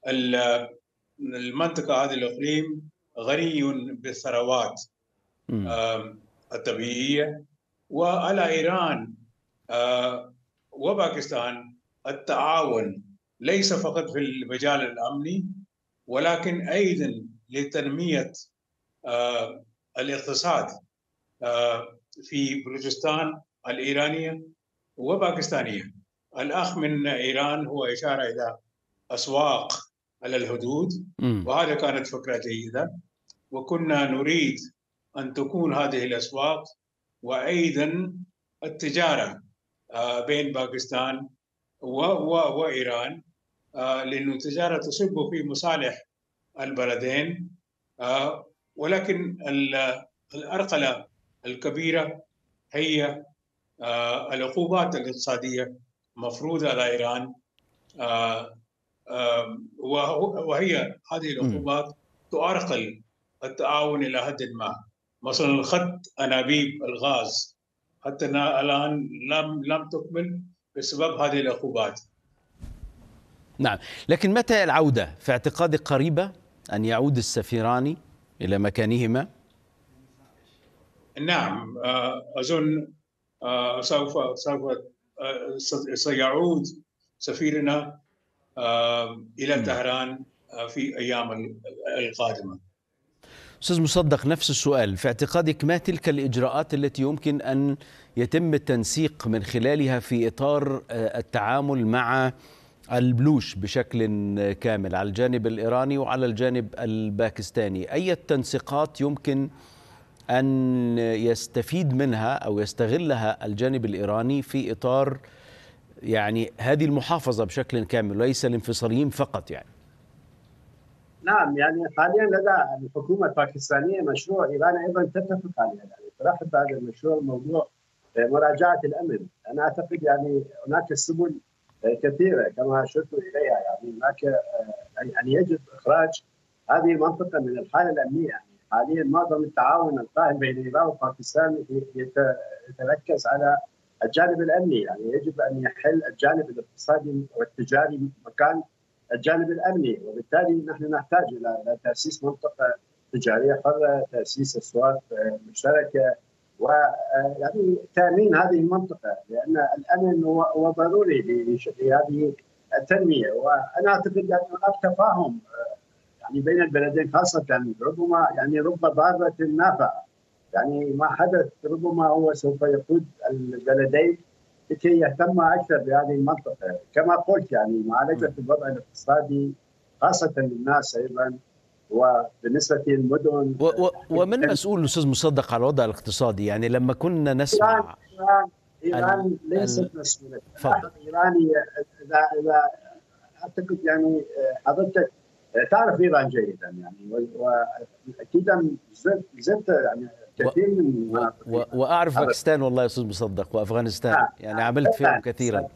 المنطقة هذه الإقليم غني بالثروات الطبيعية، وعلى إيران وباكستان التعاون ليس فقط في المجال الأمني ولكن أيضا لتنمية الاقتصاد في بلوشستان الإيرانية وباكستانية. الأخ من إيران هو إشارة إلى أسواق على الحدود، وهذا كانت فكرة جيدة، وكنا نريد أن تكون هذه الأسواق وأيضا التجارة بين باكستان وإيران، لأن التجارة تصب في مصالح البلدين. ولكن الأرقلة الكبيرة هي العقوبات الاقتصادية مفروضة على إيران، وهي هذه العقوبات تؤرقل التعاون إلى حد ما. مثلا خط أنابيب الغاز حتى الآن لم تكمل بسبب هذه العقوبات. نعم، لكن متى العودة؟ في اعتقادك قريبة أن يعود السفيران إلى مكانهما؟ نعم، أظن سيعود سفيرنا إلى طهران في أيام القادمة. أستاذ مصدق، نفس السؤال، في اعتقادك ما تلك الإجراءات التي يمكن أن يتم التنسيق من خلالها في إطار التعامل مع البلوش بشكل كامل على الجانب الإيراني وعلى الجانب الباكستاني؟ أي التنسيقات يمكن أن يستفيد منها أو يستغلها الجانب الإيراني في إطار يعني هذه المحافظة بشكل كامل وليس الانفصاليين فقط يعني؟ نعم، يعني حاليا لدى الحكومة الباكستانية مشروع إيران أيضا تتفق عليه، يعني ترحب بهذا المشروع، موضوع مراجعة الأمن. أنا أعتقد يعني هناك سبل كثيرة كما أشرت إليها، يعني هناك يعني يجب إخراج هذه المنطقة من الحالة الأمنية. يعني حاليا معظم التعاون القائم بين إيران وباكستان يتركز على الجانب الأمني، يعني يجب أن يحل الجانب الاقتصادي والتجاري مكان الجانب الأمني، وبالتالي نحن نحتاج إلى تأسيس منطقة تجارية حرة، تأسيس أسواق مشتركة، ويعني تأمين هذه المنطقة، لأن الأمن هو ضروري لهذه التنمية. وأنا أعتقد أن هناك تفاهم يعني بين البلدين، خاصة ربما يعني رب ضارة نافعة، يعني ما حدث ربما هو سوف يقود البلدين لكي يهتم أكثر بهذه المنطقة. كما قلت يعني معالجة الوضع الاقتصادي خاصة للناس أيضا، وبالنسبة للمدن. ومن مسؤول أستاذ مصدق على الوضع الاقتصادي؟ يعني لما كنا نسمع إيران ليست مسؤولة. إيران إذا أعتقد يعني حضرتك تعرف إيران جيدا يعني، وأكيدا زرت يعني كثير من وأعرف باكستان والله يا أستاذ مصدق، وأفغانستان يعني عملت فيهم كثيرا.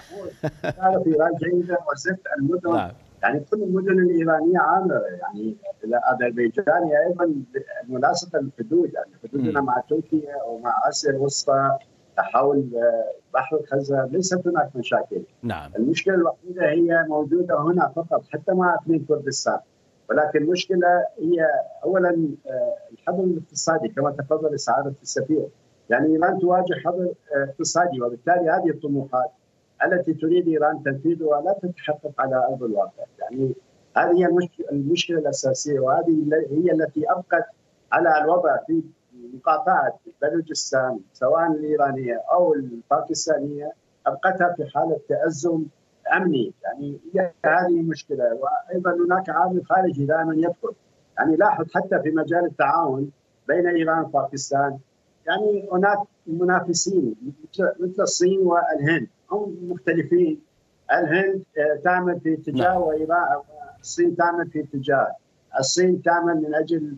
تعرف إيران جيدا وزرت المدن. يعني كل المدن الإيرانية عامرة، يعني الأذربيجان أيضا ملاصقة للحدود، يعني حدودنا مع تركيا ومع آسيا الوسطى حول بحر الخزر ليست هناك مشاكل. نعم. المشكلة الوحيدة هي موجودة هنا فقط حتى مع اقليم كردستان، ولكن المشكلة هي أولا الحظر الاقتصادي كما تفضل سعادة السفير. يعني إيران تواجه حظر اقتصادي، وبالتالي هذه الطموحات التي تريد إيران تنفيذها لا تتحقق على أرض الواقع. يعني هذه هي المشكلة الأساسية، وهذه هي التي أبقت على الوضع في مقاطعة بلوچستان سواء الإيرانية أو الباكستانية، أبقتها في حالة تأزم أمني. يعني هي هذه المشكلة. وأيضا هناك عامل خارجي دائما يدخل، يعني لاحظ حتى في مجال التعاون بين إيران وباكستان، يعني هناك منافسين مثل الصين والهند، هم مختلفين. الهند تعمل في اتجاه وإيران الصين تعمل في اتجاه. الصين تعمل من أجل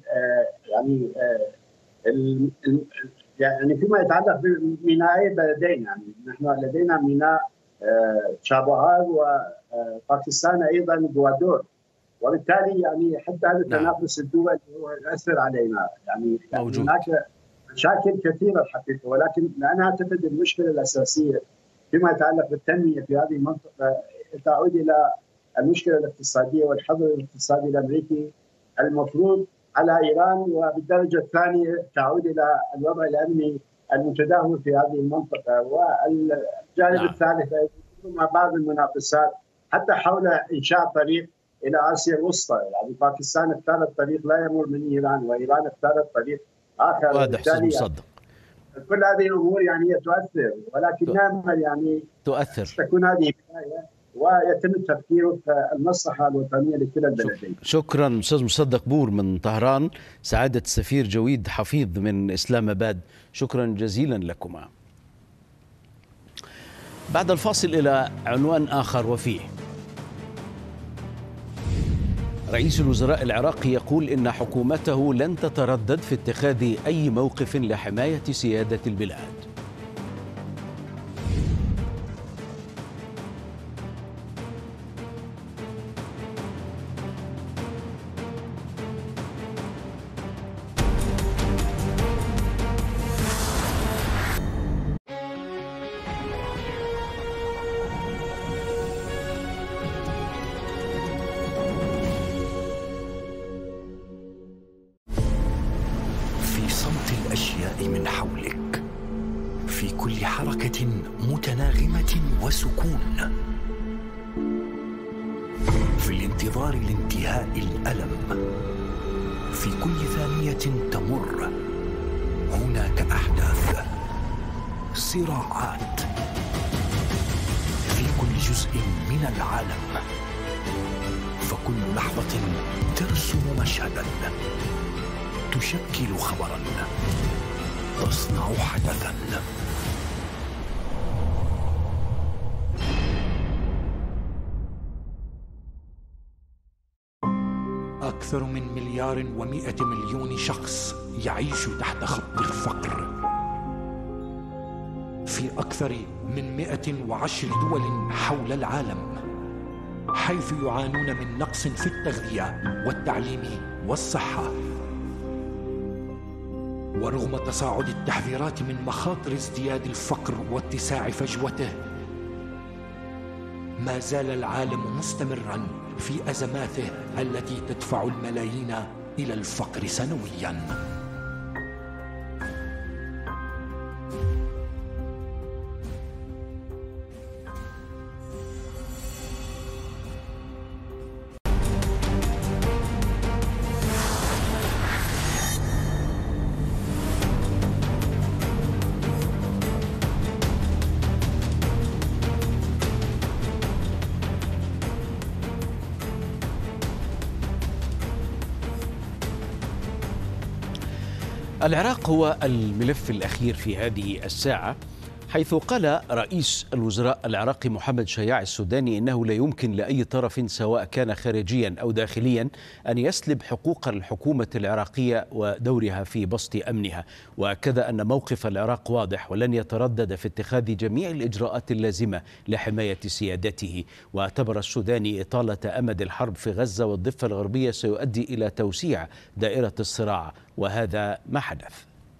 يعني فيما يتعلق بميناء بلدين، يعني نحن لدينا ميناء تشابهار، وباكستان أيضا جوادور، وبالتالي يعني حتى هذا التنافس الدولي هو يؤثر علينا. يعني هناك مشاكل كثيرة الحقيقة، ولكن أنا أعتقد المشكلة الأساسية فيما يتعلق بالتنمية في هذه المنطقة تعود إلى المشكلة الاقتصادية والحظر الاقتصادي الأمريكي المفروض على إيران، وبالدرجة الثانية تعود إلى الوضع الأمني المتدهور في هذه المنطقة. والجانب الثالث مع بعض المنافسات حتى حول إنشاء طريق إلى آسيا الوسطى. يعني باكستان اختارت طريق لا يمر من إيران، وإيران اختارت طريق آخر. واضح أستاذ مصدق. كل هذه الأمور يعني هي تؤثر، ولكن نأمل يعني تكون هذه بداية ويتم التفكير في المصلحة الوطنية لكلا البلدين. شكرا أستاذ مصدق بور من طهران، سعادة السفير جويد حفيظ من إسلام آباد، شكرا جزيلا لكما. بعد الفاصل إلى عنوان آخر وفيه. رئيس الوزراء العراقي يقول إن حكومته لن تتردد في اتخاذ أي موقف لحماية سيادة البلاد. من حولك، في كل حركة متناغمة وسكون، في الانتظار لانتهاء الألم، في كل ثانية تمر هناك أحداث، صراعات في كل جزء من العالم، فكل لحظة ترسم مشهدا، تشكل خبرا، تصنع حدثا. أكثر من 1,100,000,000 شخص يعيش تحت خط الفقر في أكثر من 110 دول حول العالم، حيث يعانون من نقص في التغذية والتعليم والصحة. ورغم تصاعد التحذيرات من مخاطر ازدياد الفقر واتساع فجوته، ما زال العالم مستمراً في أزماته التي تدفع الملايين إلى الفقر سنوياً. العراق هو الملف الأخير في هذه الساعة، حيث قال رئيس الوزراء العراقي محمد شياع السوداني إنه لا يمكن لأي طرف سواء كان خارجيا أو داخليا أن يسلب حقوق الحكومة العراقية ودورها في بسط أمنها، وأكد أن موقف العراق واضح ولن يتردد في اتخاذ جميع الإجراءات اللازمة لحماية سيادته. واعتبر السوداني إطالة أمد الحرب في غزة والضفة الغربية سيؤدي إلى توسيع دائرة الصراع، وهذا ما حدث.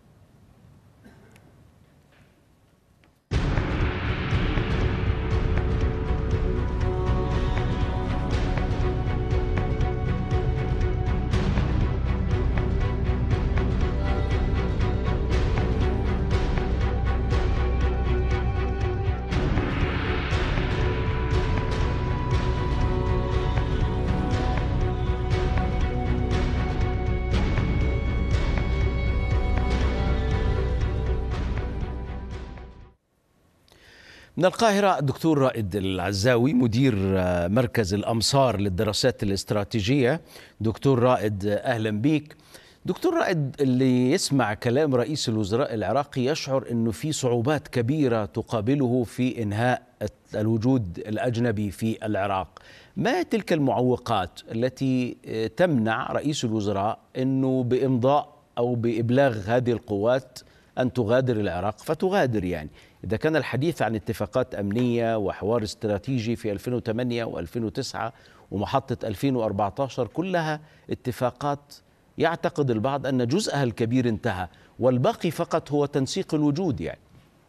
من القاهرة الدكتور رائد العزاوي مدير مركز الأمصار للدراسات الاستراتيجية. دكتور رائد أهلا بيك. دكتور رائد، اللي يسمع كلام رئيس الوزراء العراقي يشعر أنه في صعوبات كبيرة تقابله في إنهاء الوجود الأجنبي في العراق. ما تلك المعوقات التي تمنع رئيس الوزراء أنه بإمضاء أو بإبلاغ هذه القوات أن تغادر العراق فتغادر؟ يعني إذا كان الحديث عن اتفاقات أمنية وحوار استراتيجي في 2008 و2009 ومحطة 2014 كلها اتفاقات يعتقد البعض أن جزءها الكبير انتهى والباقي فقط هو تنسيق الوجود. يعني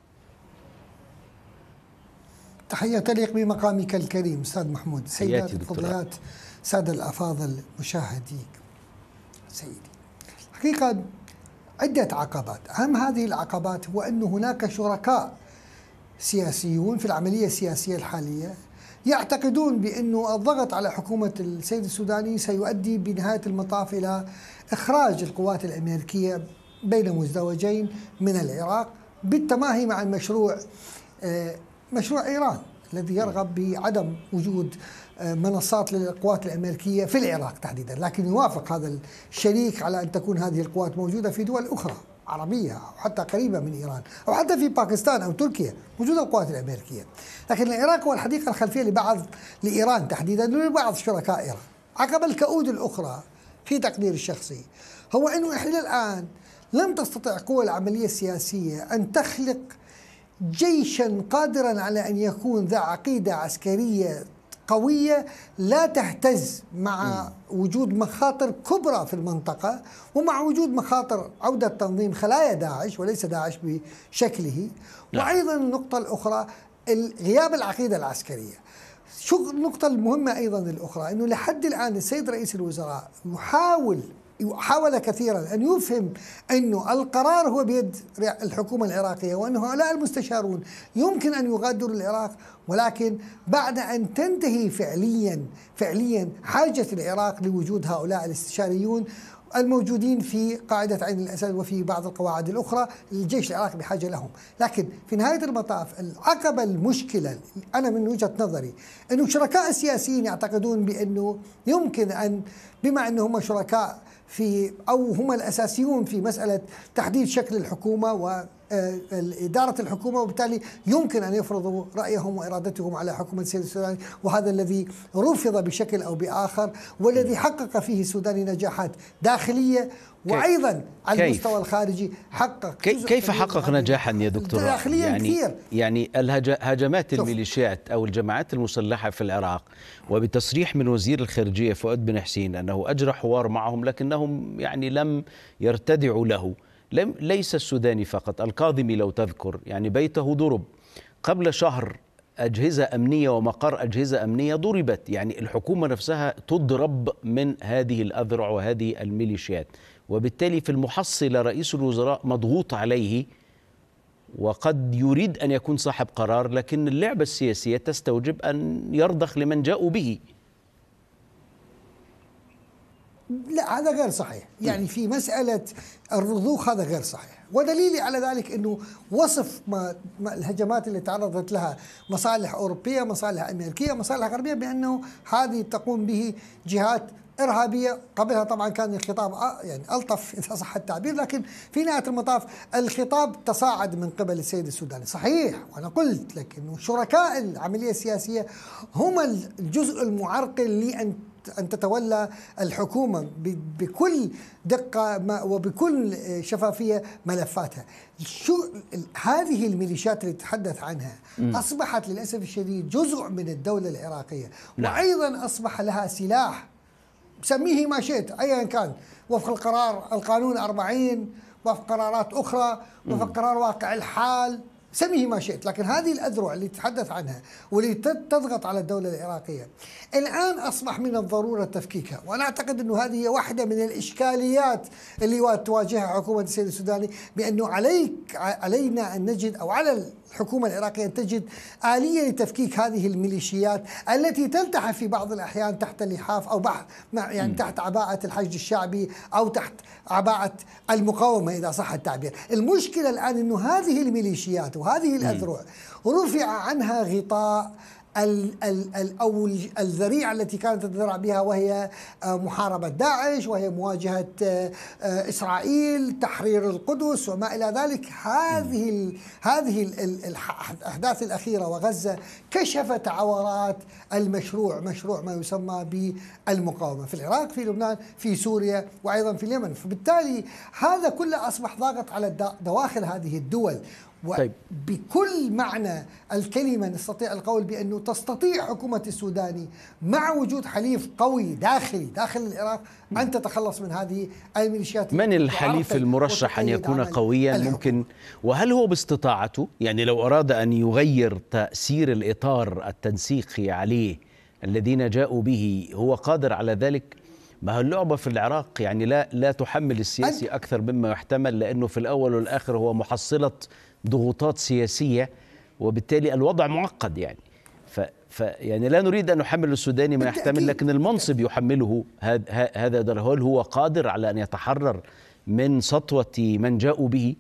تحية تليق بمقامك الكريم أستاذ محمود. سيدات الفضليات، سادة الأفاضل مشاهديك، سيدي، حقيقة عدة عقبات. أهم هذه العقبات هو أن هناك شركاء سياسيون في العملية السياسية الحالية يعتقدون بأن الضغط على حكومة السيد السوداني سيؤدي بنهاية المطاف إلى إخراج القوات الأمريكية بين مزدوجين من العراق، بالتماهي مع المشروع مشروع إيران الذي يرغب بعدم وجود منصات للقوات الأمريكية في العراق تحديدا، لكن يوافق هذا الشريك على أن تكون هذه القوات موجودة في دول أخرى عربية أو حتى قريبة من إيران، أو حتى في باكستان أو تركيا موجودة القوات الأمريكية. لكن العراق هو الحديقة الخلفية لإيران تحديدا ولبعض شركاء إيران. عقبة الكؤود الأخرى في تقدير الشخصي هو أنه إحنا الآن لم تستطع قوى العملية السياسية أن تخلق جيشا قادرا على أن يكون ذا عقيدة عسكرية قوية لا تهتز مع وجود مخاطر كبرى في المنطقة، ومع وجود مخاطر عودة تنظيم خلايا داعش وليس داعش بشكله. وأيضا النقطة الأخرى غياب العقيدة العسكرية. شو النقطة المهمة أيضا الأخرى؟ أنه لحد الآن السيد رئيس الوزراء حاول كثيرا أن يفهم أنه القرار هو بيد الحكومة العراقية، وأن هؤلاء المستشارون يمكن أن يغادروا العراق، ولكن بعد أن تنتهي فعليا حاجة العراق لوجود هؤلاء الاستشاريون الموجودين في قاعدة عين الأسد وفي بعض القواعد الأخرى. الجيش العراقي بحاجة لهم، لكن في نهاية المطاف العقبة المشكلة أنا من وجهة نظري أنه شركاء السياسيين يعتقدون بأنه يمكن أن بما أنهم شركاء في أو هم الأساسيون في مسألة تحديد شكل الحكومة وإدارة الحكومة، وبالتالي يمكن أن يفرضوا رأيهم وإرادتهم على حكومة السيد السوداني، وهذا الذي رفض بشكل أو بآخر والذي حقق فيه السوداني نجاحات داخلية وأيضا على المستوى الخارجي حقق. كيف حقق نجاحا يا دكتور؟ داخليا كثير. يعني هجمات الميليشيات أو الجماعات المسلحة في العراق، وبتصريح من وزير الخارجية فؤاد بن حسين أنه أجرى حوار معهم لكنهم يعني لم يرتدعوا له. ليس السوداني فقط، الكاظمي لو تذكر يعني بيته ضرب قبل شهر، أجهزة أمنية ومقر أجهزة أمنية ضربت، يعني الحكومة نفسها تضرب من هذه الأذرع وهذه الميليشيات، وبالتالي في المحصلة رئيس الوزراء مضغوط عليه وقد يريد أن يكون صاحب قرار، لكن اللعبة السياسية تستوجب أن يرضخ لمن جاءوا به. لا، هذا غير صحيح. يعني في مسألة الرضوخ هذا غير صحيح، ودليلي على ذلك أنه وصف ما الهجمات اللي تعرضت لها مصالح أوروبية، مصالح أمريكية، مصالح غربية، بأنه هذه تقوم به جهات إرهابية. قبلها طبعا كان الخطاب يعني ألطف إذا صح التعبير، لكن في نهاية المطاف الخطاب تصاعد من قبل السيد السوداني. صحيح، وأنا قلت لك أنه شركاء العملية السياسية هم الجزء المعرقل لأن تتولى الحكومة بكل دقة وبكل شفافية ملفاتها. هذه الميليشيات اللي تتحدث عنها أصبحت للأسف الشديد جزء من الدولة العراقية، وأيضا أصبح لها سلاح سميه ما شئت أيا كان، وفق القانون 40، وفق قرارات أخرى، وفق قرار واقع الحال، سميه ما شئت. لكن هذه الأذرع اللي تتحدث عنها واللي تضغط على الدولة العراقية الآن أصبح من الضرورة تفكيكها، وأنا أعتقد أنه هذه هي واحدة من الإشكاليات اللي تواجهها حكومة السيد السوداني، بأنه علينا أن نجد أو على الحكومة العراقية أن تجد آلية لتفكيك هذه الميليشيات التي تلتحف في بعض الأحيان تحت لحاف أو يعني تحت عباءة الحشد الشعبي أو تحت عباءة المقاومة إذا صح التعبير. المشكلة الآن أنه هذه الميليشيات وهذه الأذرع رفع عنها غطاء أو الذريعة التي كانت تذرع بها، وهي محاربة داعش، وهي مواجهة إسرائيل، تحرير القدس وما إلى ذلك. هذه الأحداث الأخيرة وغزة كشفت عورات مشروع ما يسمى بالمقاومة في العراق، في لبنان، في سوريا، وأيضا في اليمن. فبالتالي هذا كله أصبح ضاغط على دواخل هذه الدول. وبكل معنى الكلمة نستطيع القول بأنه تستطيع حكومة السوداني مع وجود حليف قوي داخل العراق أن تتخلص من هذه الميليشيات. من الحليف المرشح أن يكون قويا ممكن؟ وهل هو باستطاعته؟ يعني لو أراد أن يغير تأثير الإطار التنسيقي عليه الذين جاءوا به، هو قادر على ذلك؟ ما هو اللعبة في العراق يعني لا تحمل السياسي أكثر مما يحتمل، لأنه في الأول والآخر هو محصلة ضغوطات سياسية، وبالتالي الوضع معقد. يعني يعني لا نريد أن نحمل السوداني ما يحتمل، لكن المنصب يحمله هذا. هل هو قادر على أن يتحرر من سطوة من جاءوا به؟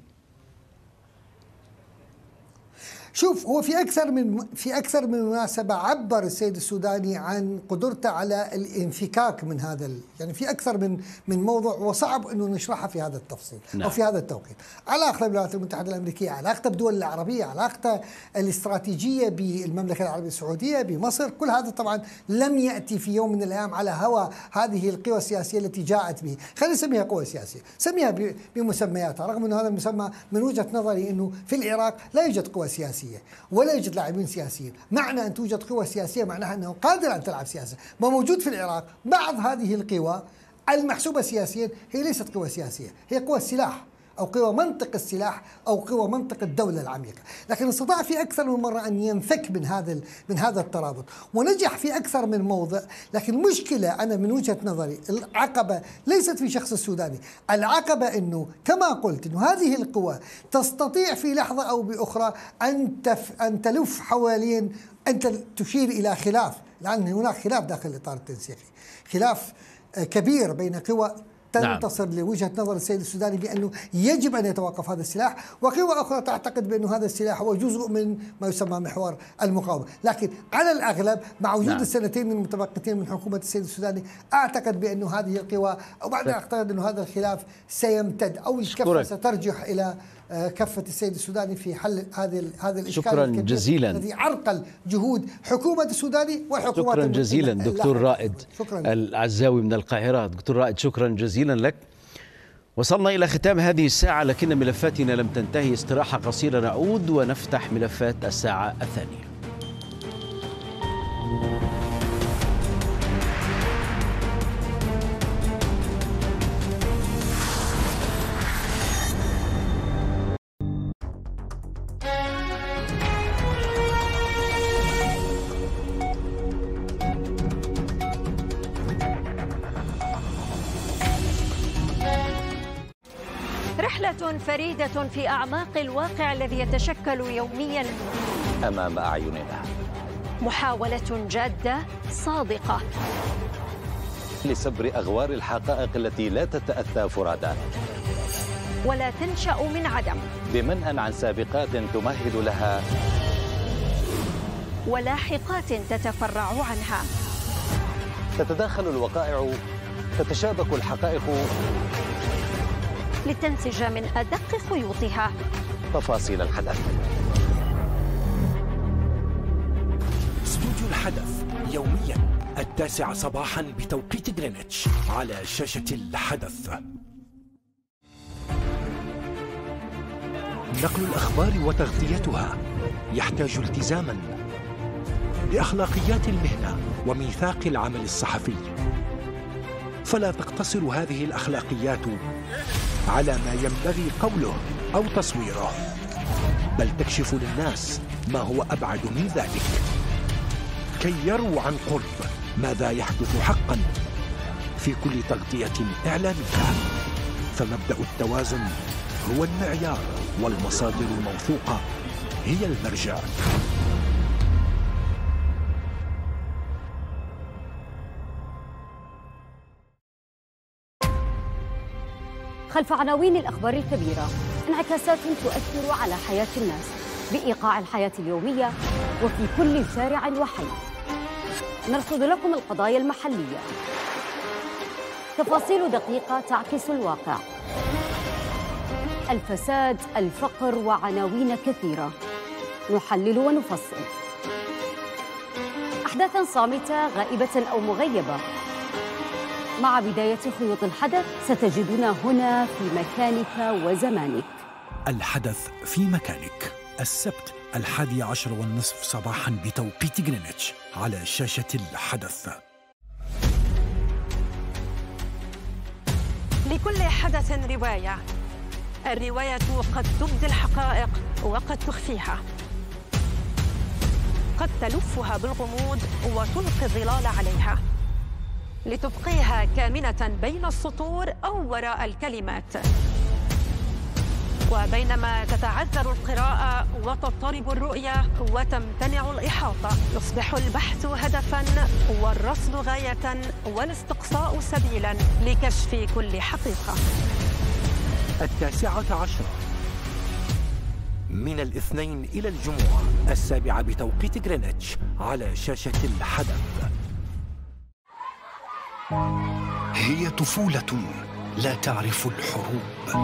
شوف، هو في أكثر من مناسبة عبر السيد السوداني عن قدرته على الانفكاك من هذا يعني في أكثر من موضوع، وصعب أنه نشرحها في هذا التفصيل أو في هذا التوقيت. علاقته بالولايات المتحدة الأمريكية، علاقته بالدول العربية، علاقته الاستراتيجية بالمملكة العربية السعودية، بمصر، كل هذا طبعا لم يأتي في يوم من الأيام على هوى هذه القوى السياسية التي جاءت به. خلينا نسميها قوى سياسية، سميها بمسمياتها، رغم أن هذا المسمى من وجهة نظري أنه في العراق لا يوجد قوى سياسية ولا يوجد لاعبين سياسيين. معنى أن توجد قوى سياسية معناها أنه قادر أن تلعب سياسة. ما موجود في العراق بعض هذه القوى المحسوبة سياسيا هي ليست قوى سياسية، هي قوى السلاح أو قوى منطق السلاح أو قوى منطق الدولة العميقة، لكن استطاع في أكثر من مرة أن ينفك من هذا الترابط، ونجح في أكثر من موضع. لكن المشكلة أنا من وجهة نظري العقبة ليست في شخص السوداني، العقبة أنه كما قلت أنه هذه القوى تستطيع في لحظة أو بأخرى أن تلف حوالين، أنت تشير إلى خلاف، لأن هناك خلاف داخل الإطار التنسيقي، خلاف كبير بين قوى تنتصر لوجهة نظر السيد السوداني بأنه يجب أن يتوقف هذا السلاح، وقوى أخرى تعتقد بأن هذا السلاح هو جزء من ما يسمى محور المقاومة. لكن على الأغلب مع وجود السنتين المتبقيتين من حكومة السيد السوداني أعتقد بأن هذه القوى، وبعدين أعتقد أن هذا الخلاف سيمتد أو الكفة سترجح إلى كفة السيد السوداني في حل هذا الإشكال شكرا جزيلا الذي عرقل جهود حكومة السوداني وحكومات. شكرا جزيلا دكتور رائد العزاوي من القاهرة. دكتور رائد شكرا جزيلا لك. وصلنا إلى ختام هذه الساعة، لكن ملفاتنا لم تنتهي. استراحة قصيرة، نعود ونفتح ملفات الساعة الثانية. رحلة فريدة في أعماق الواقع الذي يتشكل يوميا أمام أعيننا. محاولة جادة صادقة لسبر أغوار الحقائق التي لا تتأتى فرادى ولا تنشأ من عدم، بمنأى عن سابقات تمهد لها ولاحقات تتفرع عنها. تتداخل الوقائع، تتشابك الحقائق لتنسج من أدق خيوطها تفاصيل الحدث. استوديو الحدث يوميا 9 صباحا بتوقيت غرينتش على شاشة الحدث. نقل الأخبار وتغطيتها يحتاج التزاما لأخلاقيات المهنة وميثاق العمل الصحفي، فلا تقتصر هذه الأخلاقيات على ما ينبغي قوله أو تصويره، بل تكشف للناس ما هو أبعد من ذلك كي يروا عن قرب ماذا يحدث حقا في كل تغطية إعلامية. فمبدأ التوازن هو المعيار، والمصادر الموثوقة هي المرجع. خلف عناوين الأخبار الكبيرة انعكاسات تؤثر على حياة الناس بإيقاع الحياة اليومية وفي كل شارع وحي. نرصد لكم القضايا المحلية، تفاصيل دقيقة تعكس الواقع، الفساد، الفقر وعناوين كثيرة. نحلل ونفصل أحداثاً صامتة غائبة أو مغيبة. مع بداية خيوط الحدث ستجدنا هنا في مكانك وزمانك. الحدث في مكانك، السبت 11:30 صباحا بتوقيت غرينتش على شاشة الحدث. لكل حدث رواية، الرواية قد تبدي الحقائق وقد تخفيها، قد تلفها بالغموض وتلقي الظلال عليها لتبقيها كامنة بين السطور أو وراء الكلمات. وبينما تتعذر القراءة وتضطرب الرؤية وتمتنع الإحاطة، يصبح البحث هدفاً والرصد غاية والاستقصاء سبيلاً لكشف كل حقيقة. 19 من الاثنين إلى الجمعة 7 بتوقيت غرينتش على شاشة الحدث. هي طفولة لا تعرف الحروب،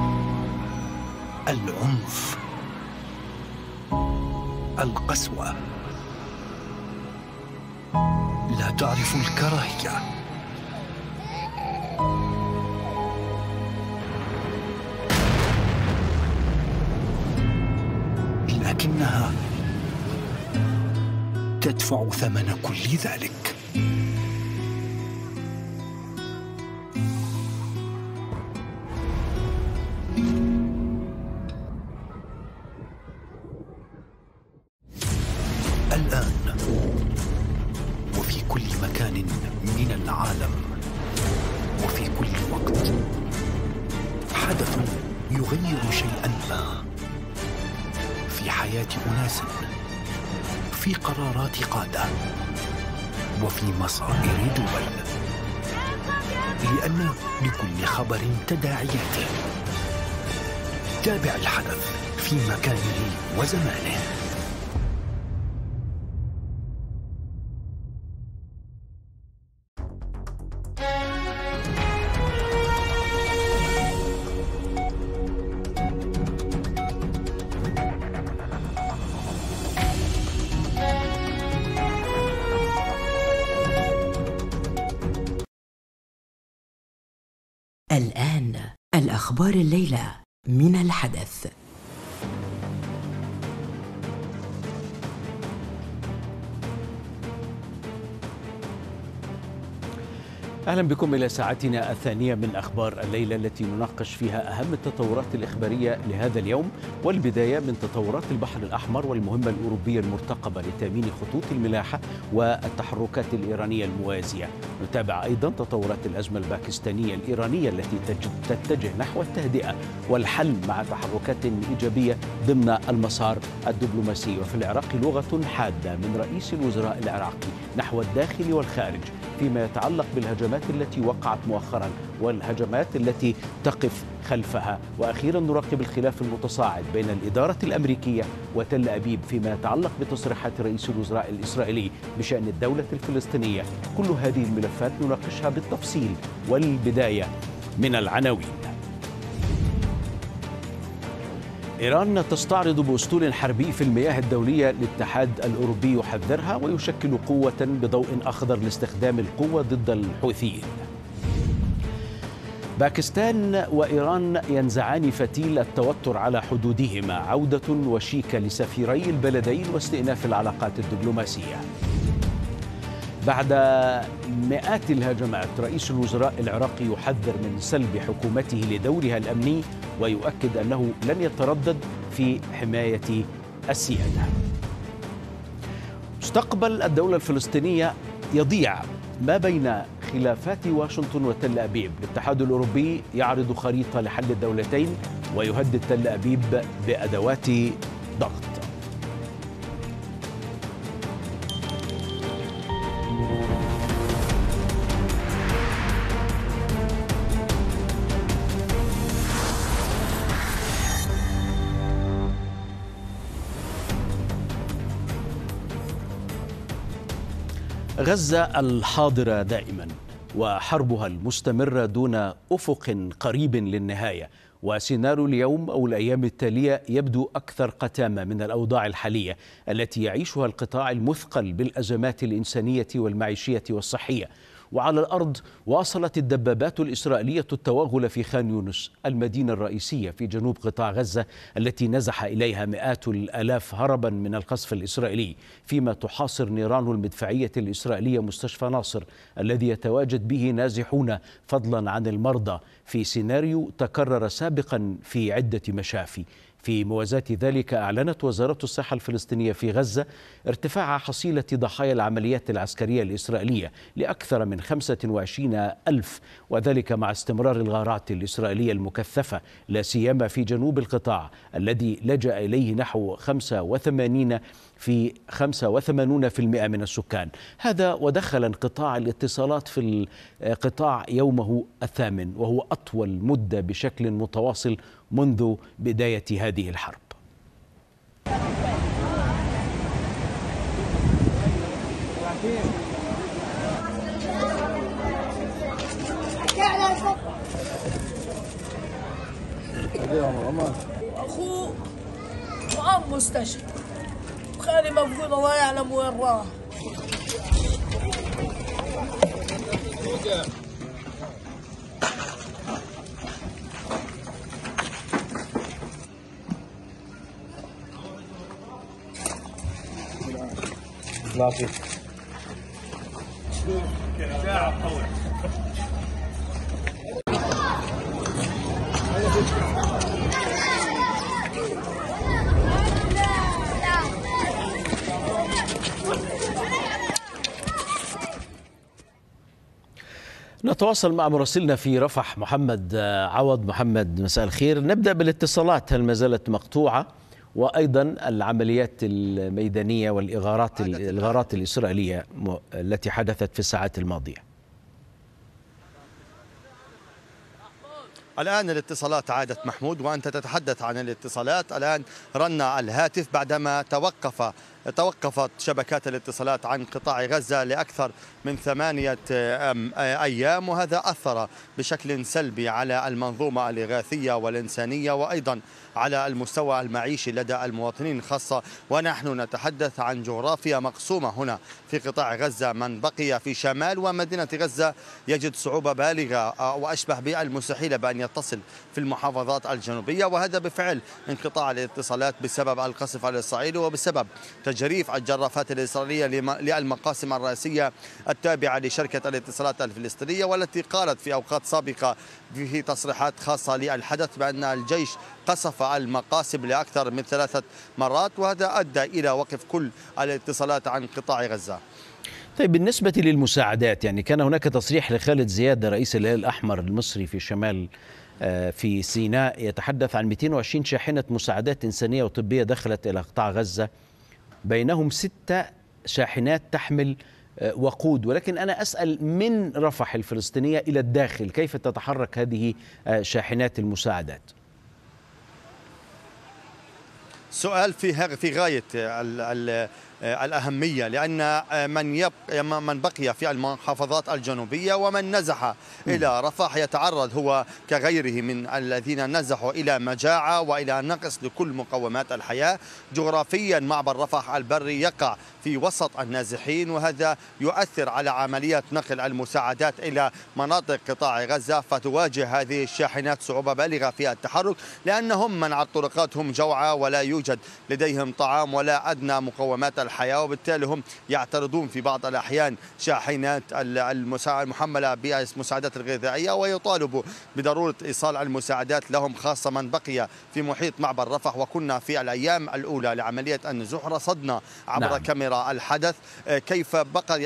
العنف، القسوة، لا تعرف الكراهية. لكنها تدفع ثمن كل ذلك. الآن وفي كل مكان من العالم وفي كل وقت، حدث يغير شيئا ما في حياة أناس، في قرارات قادة، وفي مصائر دول. لأن لكل خبر تداعياته. تابع الحدث في مكانه وزمانه. الآن الأخبار الليلة من الحدث. أهلا بكم إلى ساعتنا الثانية من أخبار الليلة التي نناقش فيها أهم التطورات الإخبارية لهذا اليوم، والبداية من تطورات البحر الأحمر والمهمة الأوروبية المرتقبة لتأمين خطوط الملاحة والتحركات الإيرانية الموازية. نتابع أيضا تطورات الأزمة الباكستانية الإيرانية التي تتجه نحو التهدئة والحل مع تحركات إيجابية ضمن المسار الدبلوماسي. وفي العراق لغة حادة من رئيس الوزراء العراقي نحو الداخل والخارج فيما يتعلق بالهجمات التي وقعت مؤخرا والهجمات التي تقف خلفها. وأخيرا نراقب الخلاف المتصاعد بين الإدارة الأمريكية وتل أبيب فيما يتعلق بتصريحات رئيس الوزراء الإسرائيلي بشأن الدولة الفلسطينية. كل هذه الملفات نناقشها بالتفصيل، والبداية من العناوين. إيران تستعرض بأسطول حربي في المياه الدولية. الاتحاد الأوروبي يحذرها ويشكل قوة بضوء أخضر لاستخدام القوة ضد الحوثيين. باكستان وإيران ينزعان فتيل التوتر على حدودهما. عودة وشيكة لسفيري البلدين واستئناف العلاقات الدبلوماسية. بعد مئات الهجمات رئيس الوزراء العراقي يحذر من سلب حكومته لدورها الأمني ويؤكد أنه لن يتردد في حماية السيادة. مستقبل الدولة الفلسطينية يضيع ما بين خلافات واشنطن وتل أبيب. الاتحاد الأوروبي يعرض خريطة لحل الدولتين ويهدد تل أبيب بأدوات ضغط. غزة الحاضرة دائما وحربها المستمرة دون أفق قريب للنهاية، وسيناريو اليوم أو الأيام التالية يبدو أكثر قتامة من الأوضاع الحالية التي يعيشها القطاع المثقل بالأزمات الإنسانية والمعيشية والصحية. وعلى الأرض واصلت الدبابات الإسرائيلية التوغل في خان يونس المدينة الرئيسية في جنوب قطاع غزة التي نزح إليها مئات الآلاف هربا من القصف الإسرائيلي، فيما تحاصر نيران المدفعية الإسرائيلية مستشفى ناصر الذي يتواجد به نازحون فضلا عن المرضى في سيناريو تكرر سابقا في عدة مشافي. في موازاة ذلك أعلنت وزارة الصحة الفلسطينية في غزة ارتفاع حصيلة ضحايا العمليات العسكرية الإسرائيلية لأكثر من 25,000، وذلك مع استمرار الغارات الإسرائيلية المكثفة لا سيما في جنوب القطاع الذي لجأ إليه نحو 85% من السكان. هذا ودخل انقطاع الاتصالات في القطاع يومه الثامن، وهو أطول مدة بشكل متواصل منذ بداية هذه الحرب. أخوه وأم مستشفى، وخالي مفقود الله يعلم وين راح. لطيف. نتواصل مع مراسلنا في رفح محمد عوض. محمد مساء الخير. نبدأ بالاتصالات، هل ما زالت مقطوعة؟ وأيضا العمليات الميدانية والإغارات الإسرائيلية التي حدثت في الساعات الماضية. الآن الاتصالات عادت محمود، وأنت تتحدث عن الاتصالات. الآن رن الهاتف بعدما توقفت شبكات الاتصالات عن قطاع غزة لأكثر من 8 أيام، وهذا أثر بشكل سلبي على المنظومة الإغاثية والإنسانية وأيضا على المستوى المعيشي لدى المواطنين، خاصة ونحن نتحدث عن جغرافيا مقسومة هنا في قطاع غزة. من بقي في شمال ومدينة غزة يجد صعوبة بالغة وأشبه بالمستحيل بأن يتصل في المحافظات الجنوبية، وهذا بفعل انقطاع الاتصالات بسبب القصف الإسرائيلي وبسبب تجريف الجرافات الإسرائيلية للمقاسم الرئيسية التابعة لشركة الاتصالات الفلسطينية، والتي قالت في أوقات سابقة في تصريحات خاصة للحدث بأن الجيش قصف المقاسم لأكثر من 3 مرات، وهذا أدى إلى وقف كل الاتصالات عن قطاع غزة. طيب بالنسبة للمساعدات، يعني كان هناك تصريح لخالد زياد رئيس الهلال الأحمر المصري في شمال في سيناء يتحدث عن 220 شاحنة مساعدات إنسانية وطبية دخلت إلى قطاع غزة، بينهم 6 شاحنات تحمل وقود. ولكن أنا أسأل من رفح الفلسطينية إلى الداخل كيف تتحرك هذه شاحنات المساعدات؟ سؤال في غاية الأهمية، لأن من بقي في المحافظات الجنوبية ومن نزح إلى رفح يتعرض هو كغيره من الذين نزحوا إلى مجاعة وإلى نقص لكل مقومات الحياة. جغرافيا معبر رفح البري يقع في وسط النازحين، وهذا يؤثر على عملية نقل المساعدات إلى مناطق قطاع غزة، فتواجه هذه الشاحنات صعوبة بالغة في التحرك، لأنهم من على الطرقات هم جوعى ولا يوجد لديهم طعام ولا أدنى مقومات الحياة، وبالتالي هم يعترضون في بعض الأحيان شاحنات المحملة بالمساعدات الغذائية، ويطالبوا بضرورة إيصال المساعدات لهم، خاصة من بقي في محيط معبر رفح. وكنا في الأيام الأولى لعملية النزوح رصدنا عبر كاميرا الحدث كيف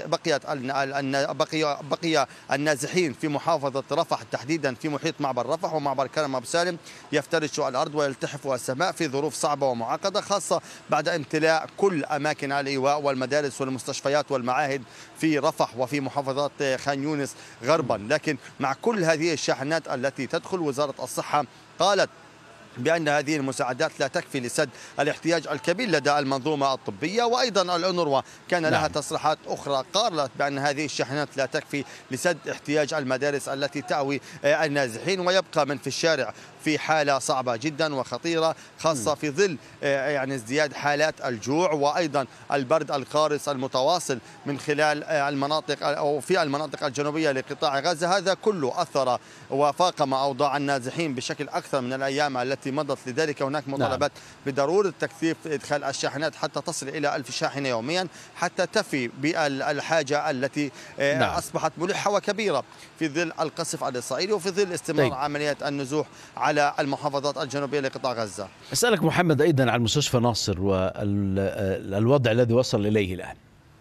بقي النازحين في محافظة رفح تحديدا في محيط معبر رفح ومعبر كرم أبو سالم يفترشوا الأرض ويلتحفوا السماء في ظروف صعبة ومعقدة، خاصة بعد امتلاء كل أماكن الإيواء والمدارس والمستشفيات والمعاهد في رفح وفي محافظات خان يونس غربا. لكن مع كل هذه الشاحنات التي تدخل، وزارة الصحة قالت بأن هذه المساعدات لا تكفي لسد الاحتياج الكبير لدى المنظومة الطبية، وأيضا الأونروا كان لها تصريحات أخرى قالت بأن هذه الشاحنات لا تكفي لسد احتياج المدارس التي تأوي النازحين، ويبقى من في الشارع في حالة صعبة جدا وخطيرة، خاصة في ظل يعني ازدياد حالات الجوع وأيضا البرد القارس المتواصل من خلال المناطق أو في المناطق الجنوبية لقطاع غزة. هذا كله أثر وفاقم أوضاع النازحين بشكل أكثر من الأيام التي مضت. لذلك هناك مطالبات بضرورة تكثيف إدخال الشاحنات حتى تصل إلى 1000 شاحنة يوميا حتى تفي بالحاجة التي أصبحت ملحة وكبيرة في ظل القصف الإسرائيلي وفي ظل استمرار عمليات النزوح على المحافظات الجنوبية لقطاع غزة. أسألك محمد أيضا عن مستشفى ناصر والوضع الذي وصل إليه الآن.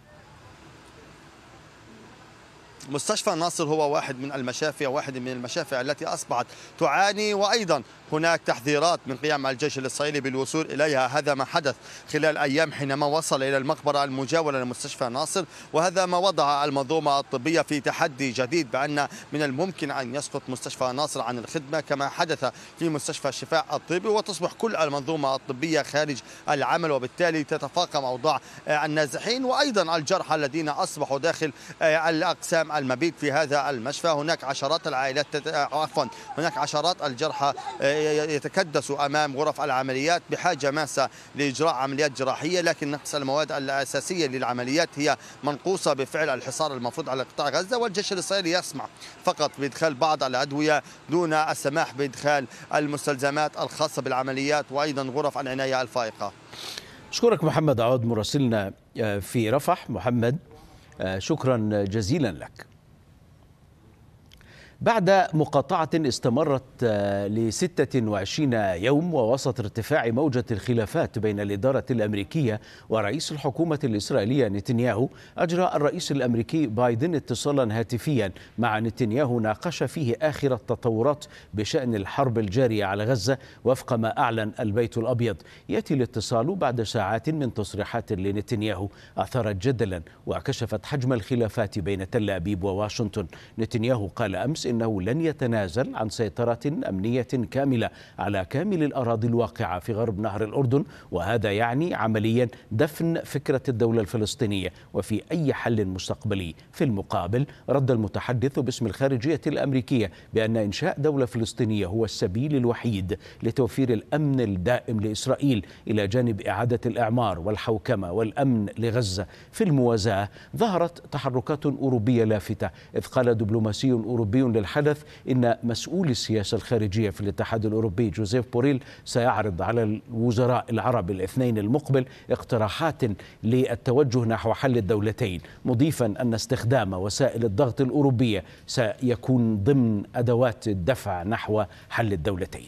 مستشفى ناصر هو واحد من المشافي التي أصبحت تعاني، وأيضا هناك تحذيرات من قيام الجيش الإسرائيلي بالوصول إليها. هذا ما حدث خلال أيام حينما وصل إلى المقبرة المجاورة لمستشفى ناصر، وهذا ما وضع المنظومة الطبية في تحدي جديد بأن من الممكن أن يسقط مستشفى ناصر عن الخدمة كما حدث في مستشفى الشفاء الطبي، وتصبح كل المنظومة الطبية خارج العمل، وبالتالي تتفاقم أوضاع النازحين وأيضا الجرحى الذين أصبحوا داخل الأقسام المبيت في هذا المشفى. هناك عشرات العائلات هناك عشرات الجرحى يتكدسوا أمام غرف العمليات بحاجة ماسة لإجراء عمليات جراحية، لكن نقص المواد الأساسية للعمليات هي منقوصة بفعل الحصار المفروض على قطاع غزة، والجيش الإسرائيلي يسمح فقط بإدخال بعض الأدوية دون السماح بإدخال المستلزمات الخاصة بالعمليات وأيضا غرف العناية الفائقة. أشكرك محمد عوض مراسلنا في رفح. محمد شكرا جزيلا لك. بعد مقاطعة استمرت ل26 يوم ووسط ارتفاع موجة الخلافات بين الإدارة الأمريكية ورئيس الحكومة الإسرائيلية نتنياهو، أجرى الرئيس الأمريكي بايدن اتصالا هاتفيا مع نتنياهو ناقش فيه آخر التطورات بشأن الحرب الجارية على غزة وفق ما أعلن البيت الأبيض. يأتي الاتصال بعد ساعات من تصريحات لنتنياهو أثارت جدلا وكشفت حجم الخلافات بين تل أبيب وواشنطن. نتنياهو قال أمس إنه لن يتنازل عن سيطرة أمنية كاملة على كامل الأراضي الواقعة في غرب نهر الأردن، وهذا يعني عمليا دفن فكرة الدولة الفلسطينية وفي أي حل مستقبلي. في المقابل رد المتحدث باسم الخارجية الأمريكية بأن إنشاء دولة فلسطينية هو السبيل الوحيد لتوفير الأمن الدائم لإسرائيل إلى جانب إعادة الإعمار والحوكمة والأمن لغزة. في الموازاة ظهرت تحركات أوروبية لافتة، إذ قال دبلوماسي أوروبي للحدث إن مسؤول السياسة الخارجية في الاتحاد الأوروبي جوزيف بوريل سيعرض على الوزراء العرب الاثنين المقبل اقتراحات للتوجه نحو حل الدولتين، مضيفا أن استخدام وسائل الضغط الأوروبية سيكون ضمن أدوات الدفع نحو حل الدولتين.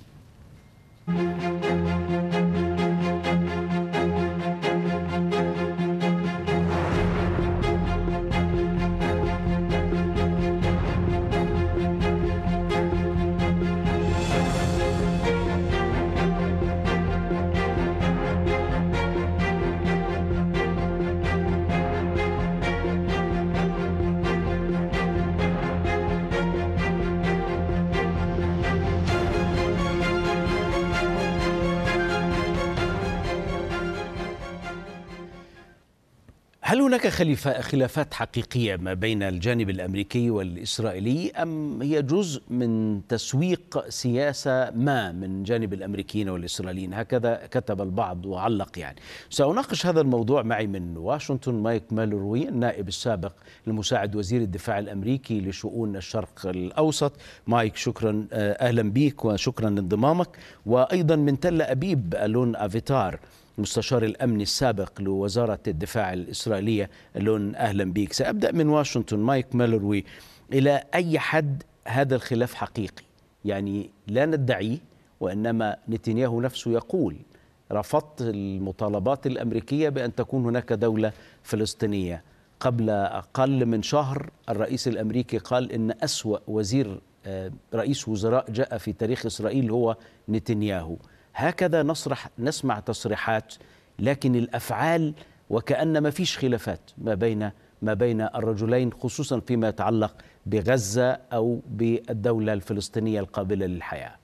هل هناك خلافات حقيقية ما بين الجانب الأمريكي والإسرائيلي، أم هي جزء من تسويق سياسة ما من جانب الأمريكيين والإسرائيليين؟ هكذا كتب البعض وعلق. يعني سأناقش هذا الموضوع معي من واشنطن مايك مالروي، النائب السابق لمساعد وزير الدفاع الأمريكي لشؤون الشرق الأوسط. مايك شكرا، أهلا بك وشكرا لانضمامك. وأيضا من تل أبيب ألون أفيتار، مستشار الأمن السابق لوزارة الدفاع الإسرائيلية. ألون أهلا بك. سأبدأ من واشنطن مايك مالروي، إلى أي حد هذا الخلاف حقيقي؟ يعني لا ندعيه، وإنما نتنياهو نفسه يقول رفضت المطالبات الأمريكية بأن تكون هناك دولة فلسطينية. قبل أقل من شهر الرئيس الأمريكي قال إن أسوأ رئيس وزراء جاء في تاريخ إسرائيل هو نتنياهو. هكذا نسمع تصريحات، لكن الأفعال وكأن ما فيش خلافات ما بين الرجلين، خصوصا فيما يتعلق بغزة أو بالدولة الفلسطينية القابلة للحياة.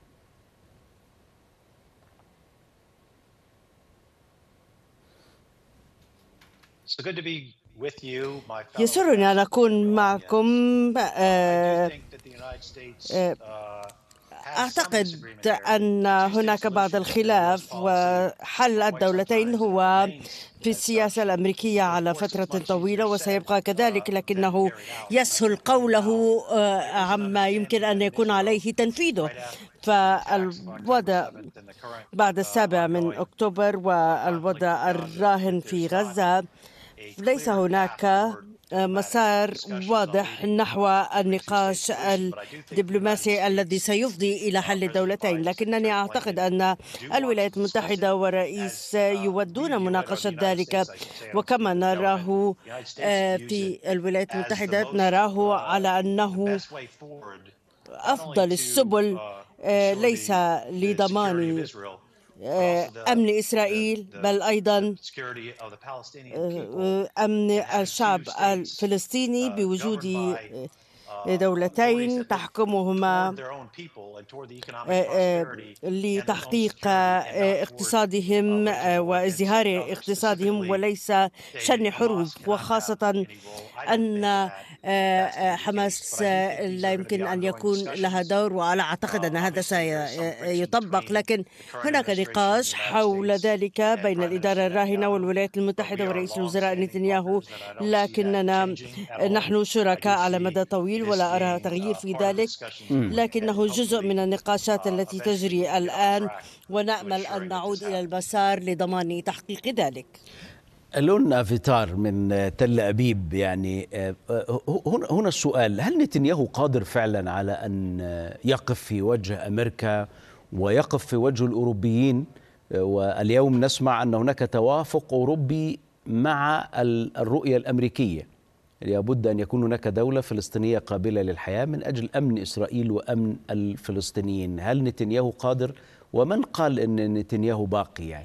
يسرني أن أكون معكم. أعتقد أن هناك بعض الخلاف، وحل الدولتين هو في السياسة الأمريكية على فترة طويلة وسيبقى كذلك، لكنه يسهل قوله عما يمكن أن يكون عليه تنفيذه. فالوضع بعد 7 أكتوبر والوضع الراهن في غزة، ليس هناك مسار واضح نحو النقاش الدبلوماسي الذي سيفضي إلى حل الدولتين. لكنني أعتقد أن الولايات المتحدة والرئيس يودون مناقشة ذلك، وكما نراه في الولايات المتحدة نراه على أنه أفضل السبل ليس لضمان أمن إسرائيل بل أيضا أمن الشعب الفلسطيني بوجود دولتين تحكمهما لتحقيق اقتصادهم وازدهار اقتصادهم وليس شن حروب، وخاصة أن حماس لا يمكن أن يكون لها دور، وأنا أعتقد أن هذا سيطبق. لكن هناك نقاش حول ذلك بين الإدارة الراهنة والولايات المتحدة ورئيس الوزراء نتنياهو، لكننا نحن شركاء على مدى طويل ولا أرى تغيير في ذلك، لكنه جزء من النقاشات التي تجري الآن، ونأمل أن نعود إلى المسار لضمان تحقيق ذلك. ألون أفيتار من تل أبيب، يعني هنا السؤال: هل نتنياهو قادر فعلا على أن يقف في وجه أمريكا ويقف في وجه الأوروبيين؟ واليوم نسمع أن هناك توافق أوروبي مع الرؤية الأمريكية، لابد أن يكون هناك دولة فلسطينية قابلة للحياة من أجل أمن إسرائيل وأمن الفلسطينيين. هل نتنياهو قادر؟ ومن قال أن نتنياهو باقي؟ يعني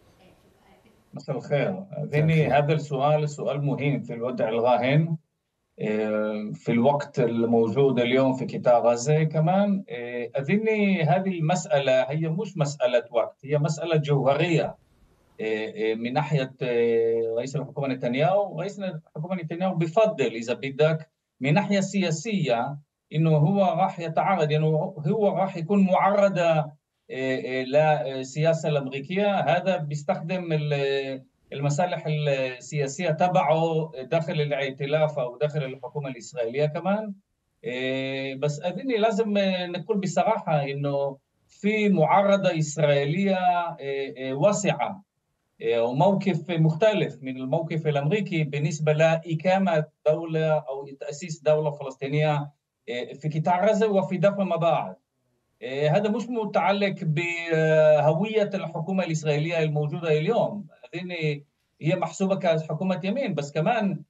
مساء الخير. هذا السؤال سؤال مهم في الوضع الراهن. في الوقت الموجود اليوم في قطاع غزة كمان. أظني هذه المسألة هي مش مسألة وقت، هي مسألة جوهرية من ناحية رئيس الحكومة نتنياهو. رئيس الحكومة نتنياهو بفضل إذا بدك من ناحية سياسية إنه هو راح يتعرض، إنه هو راح يكون معرضة للسياسة الأمريكية. هذا بيستخدم المصالح السياسية تبعه داخل الائتلاف أو داخل الحكومة الإسرائيلية كمان. بس أظني لازم نقول بصراحة إنه في معارضة إسرائيلية واسعة وموقف مختلف من الموقف الأمريكي بالنسبة لإقامة دولة أو تأسيس دولة فلسطينية في قطاع غزة وفي ضفة ما بعد. هذا مش متعلق بهوية الحكومة الإسرائيلية الموجودة اليوم، أظن هي محسوبة كحكومة يمين، بس كمان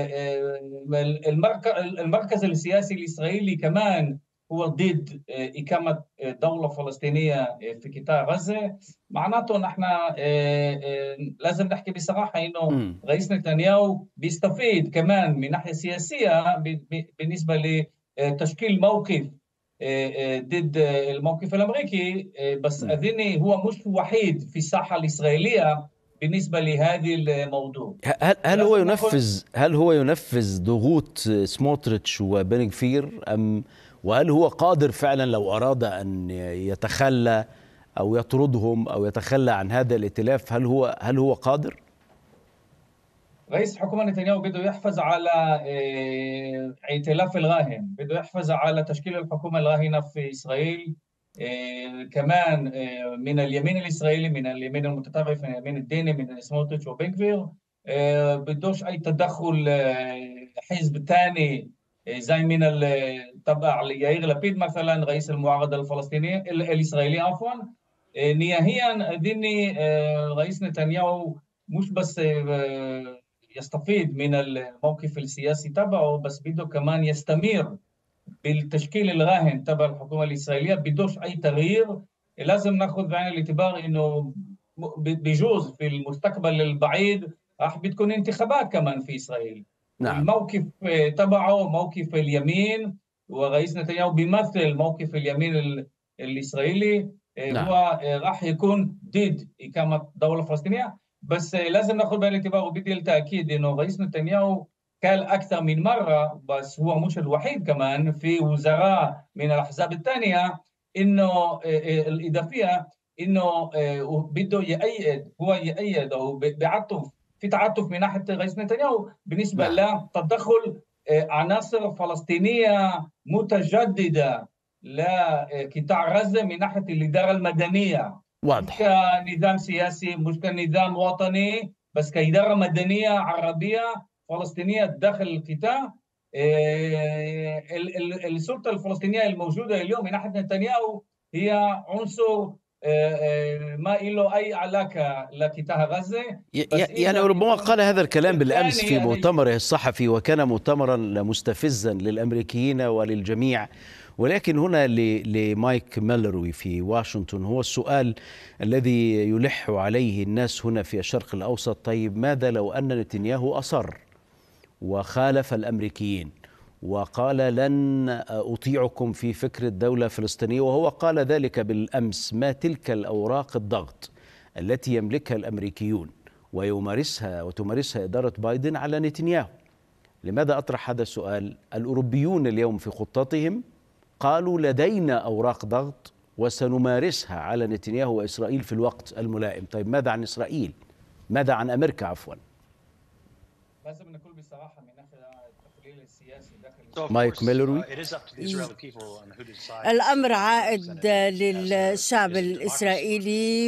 المركز السياسي الإسرائيلي كمان هو ضد إقامة دولة فلسطينية في قطاع غزة. معناته نحن لازم نحكي بصراحة إنه رئيس نتنياهو بيستفيد كمان من ناحية سياسية بالنسبة لتشكيل موقف ضد الموقف الأمريكي. بس أظني هو مش وحيد في الساحة الإسرائيلية بالنسبة لهذه الموضوع. هل هو ينفذ ضغوط سموتريتش وبن غفير وهل هو قادر فعلا لو أراد أن يتخلى أو يطردهم أو يتخلى عن هذا الائتلاف؟ هل هو قادر؟ رئيس الحكومة نتنياهو بده يحافظ على ائتلاف الراهن، بده يحافظ على تشكيل الحكومة الراهنة في إسرائيل كمان من اليمين الإسرائيلي، من اليمين المتطرف، من اليمين الديني، من سموتريتش وبن غفير. بدوش أي تدخل حزب ثاني زي من تبع يائير لبيد مثلا رئيس المعارضة الفلسطينية الإسرائيلية عفوا. نهائيا أظني رئيس نتنياهو مش بس يستفيد من الموقف السياسي تبعه، بس بده كمان يستمر بالتشكيل الراهن تبع الحكومة الإسرائيلية بدوش أي تغيير. لازم نأخذ بعين الاعتبار إنه بيجوز في المستقبل البعيد راح بتكون انتخابات كمان في إسرائيل. نعم. الموقف تبعه موقف اليمين، ورئيس نتنياهو بيمثل موقف اليمين الإسرائيلي. نعم. هو راح يكون ضد إقامة دولة فلسطينية. بس لازم نأخذ بعين الاعتبار وبدي التأكيد إنه رئيس نتنياهو قال أكثر من مرة، بس هو مش الوحيد كمان في وزراء من الأحزاب الثانية إنه الإضافية إنه بده يأيد أو بيعطف في تعاطف من ناحية رئيس نتنياهو بالنسبة لتدخل عناصر فلسطينية متجددة لقطاع غزة من ناحية الإدارة المدنية. واضح. مش كنظام سياسي، مش كنظام وطني، بس كإدارة مدنية عربية فلسطينية داخل القطاع. السلطة الفلسطينية الموجودة اليوم من ناحية نتنياهو هي عنصر ما له أي علاقة لقطاع غزة. يعني ربما قال هذا الكلام بالأمس في مؤتمره الصحفي، وكان مؤتمرا مستفزا للأمريكيين وللجميع. ولكن هنا لمايك ميلروي في واشنطن هو السؤال الذي يلح عليه الناس هنا في الشرق الأوسط: طيب ماذا لو أن نتنياهو أصر وخالف الأمريكيين وقال لن أطيعكم في فكرة دولة فلسطينية، وهو قال ذلك بالأمس؟ ما تلك الأوراق الضغط التي يملكها الأمريكيون وتمارسها إدارة بايدن على نتنياهو؟ لماذا أطرح هذا السؤال؟ الأوروبيون اليوم في خطتهم قالوا لدينا أوراق ضغط وسنمارسها على نتنياهو وإسرائيل في الوقت الملائم. طيب ماذا عن إسرائيل؟ ماذا عن أمريكا عفوا؟ لازم نقول بصراحة من ناحية التحليل السياسي داخل مايك ميلروي. الأمر عائد للشعب الإسرائيلي،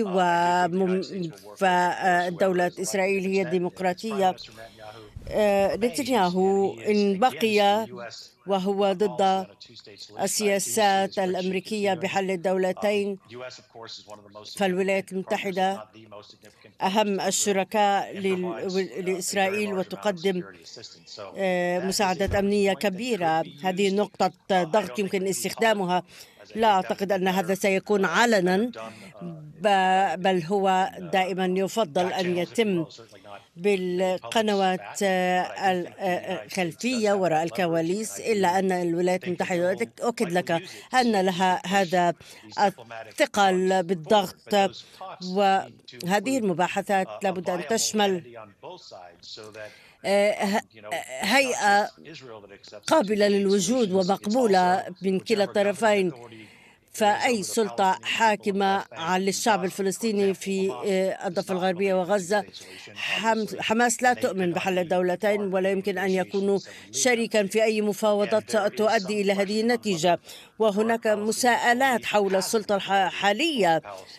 فدولة إسرائيل هي ديمقراطية. نتنياهو إن بقي وهو ضد السياسات الأمريكية بحل الدولتين، فالولايات المتحدة أهم الشركاء لإسرائيل وتقدم مساعدة أمنية كبيرة. هذه نقطة ضغط يمكن استخدامها. لا أعتقد أن هذا سيكون علنا، بل هو دائما يفضل أن يتم بالقنوات الخلفية وراء الكواليس، إلا أن الولايات المتحدة أؤكد لك أن لها هذا الثقل بالضغط، وهذه المباحثات لابد أن تشمل هيئة قابلة للوجود ومقبولة من كلا الطرفين. فأي سلطة حاكمة على الشعب الفلسطيني في الضفة الغربية وغزة، حماس لا تؤمن بحل الدولتين ولا يمكن أن يكونوا شريكا في أي مفاوضات تؤدي إلى هذه النتيجة. وهناك مساءلات حول السلطة الحالية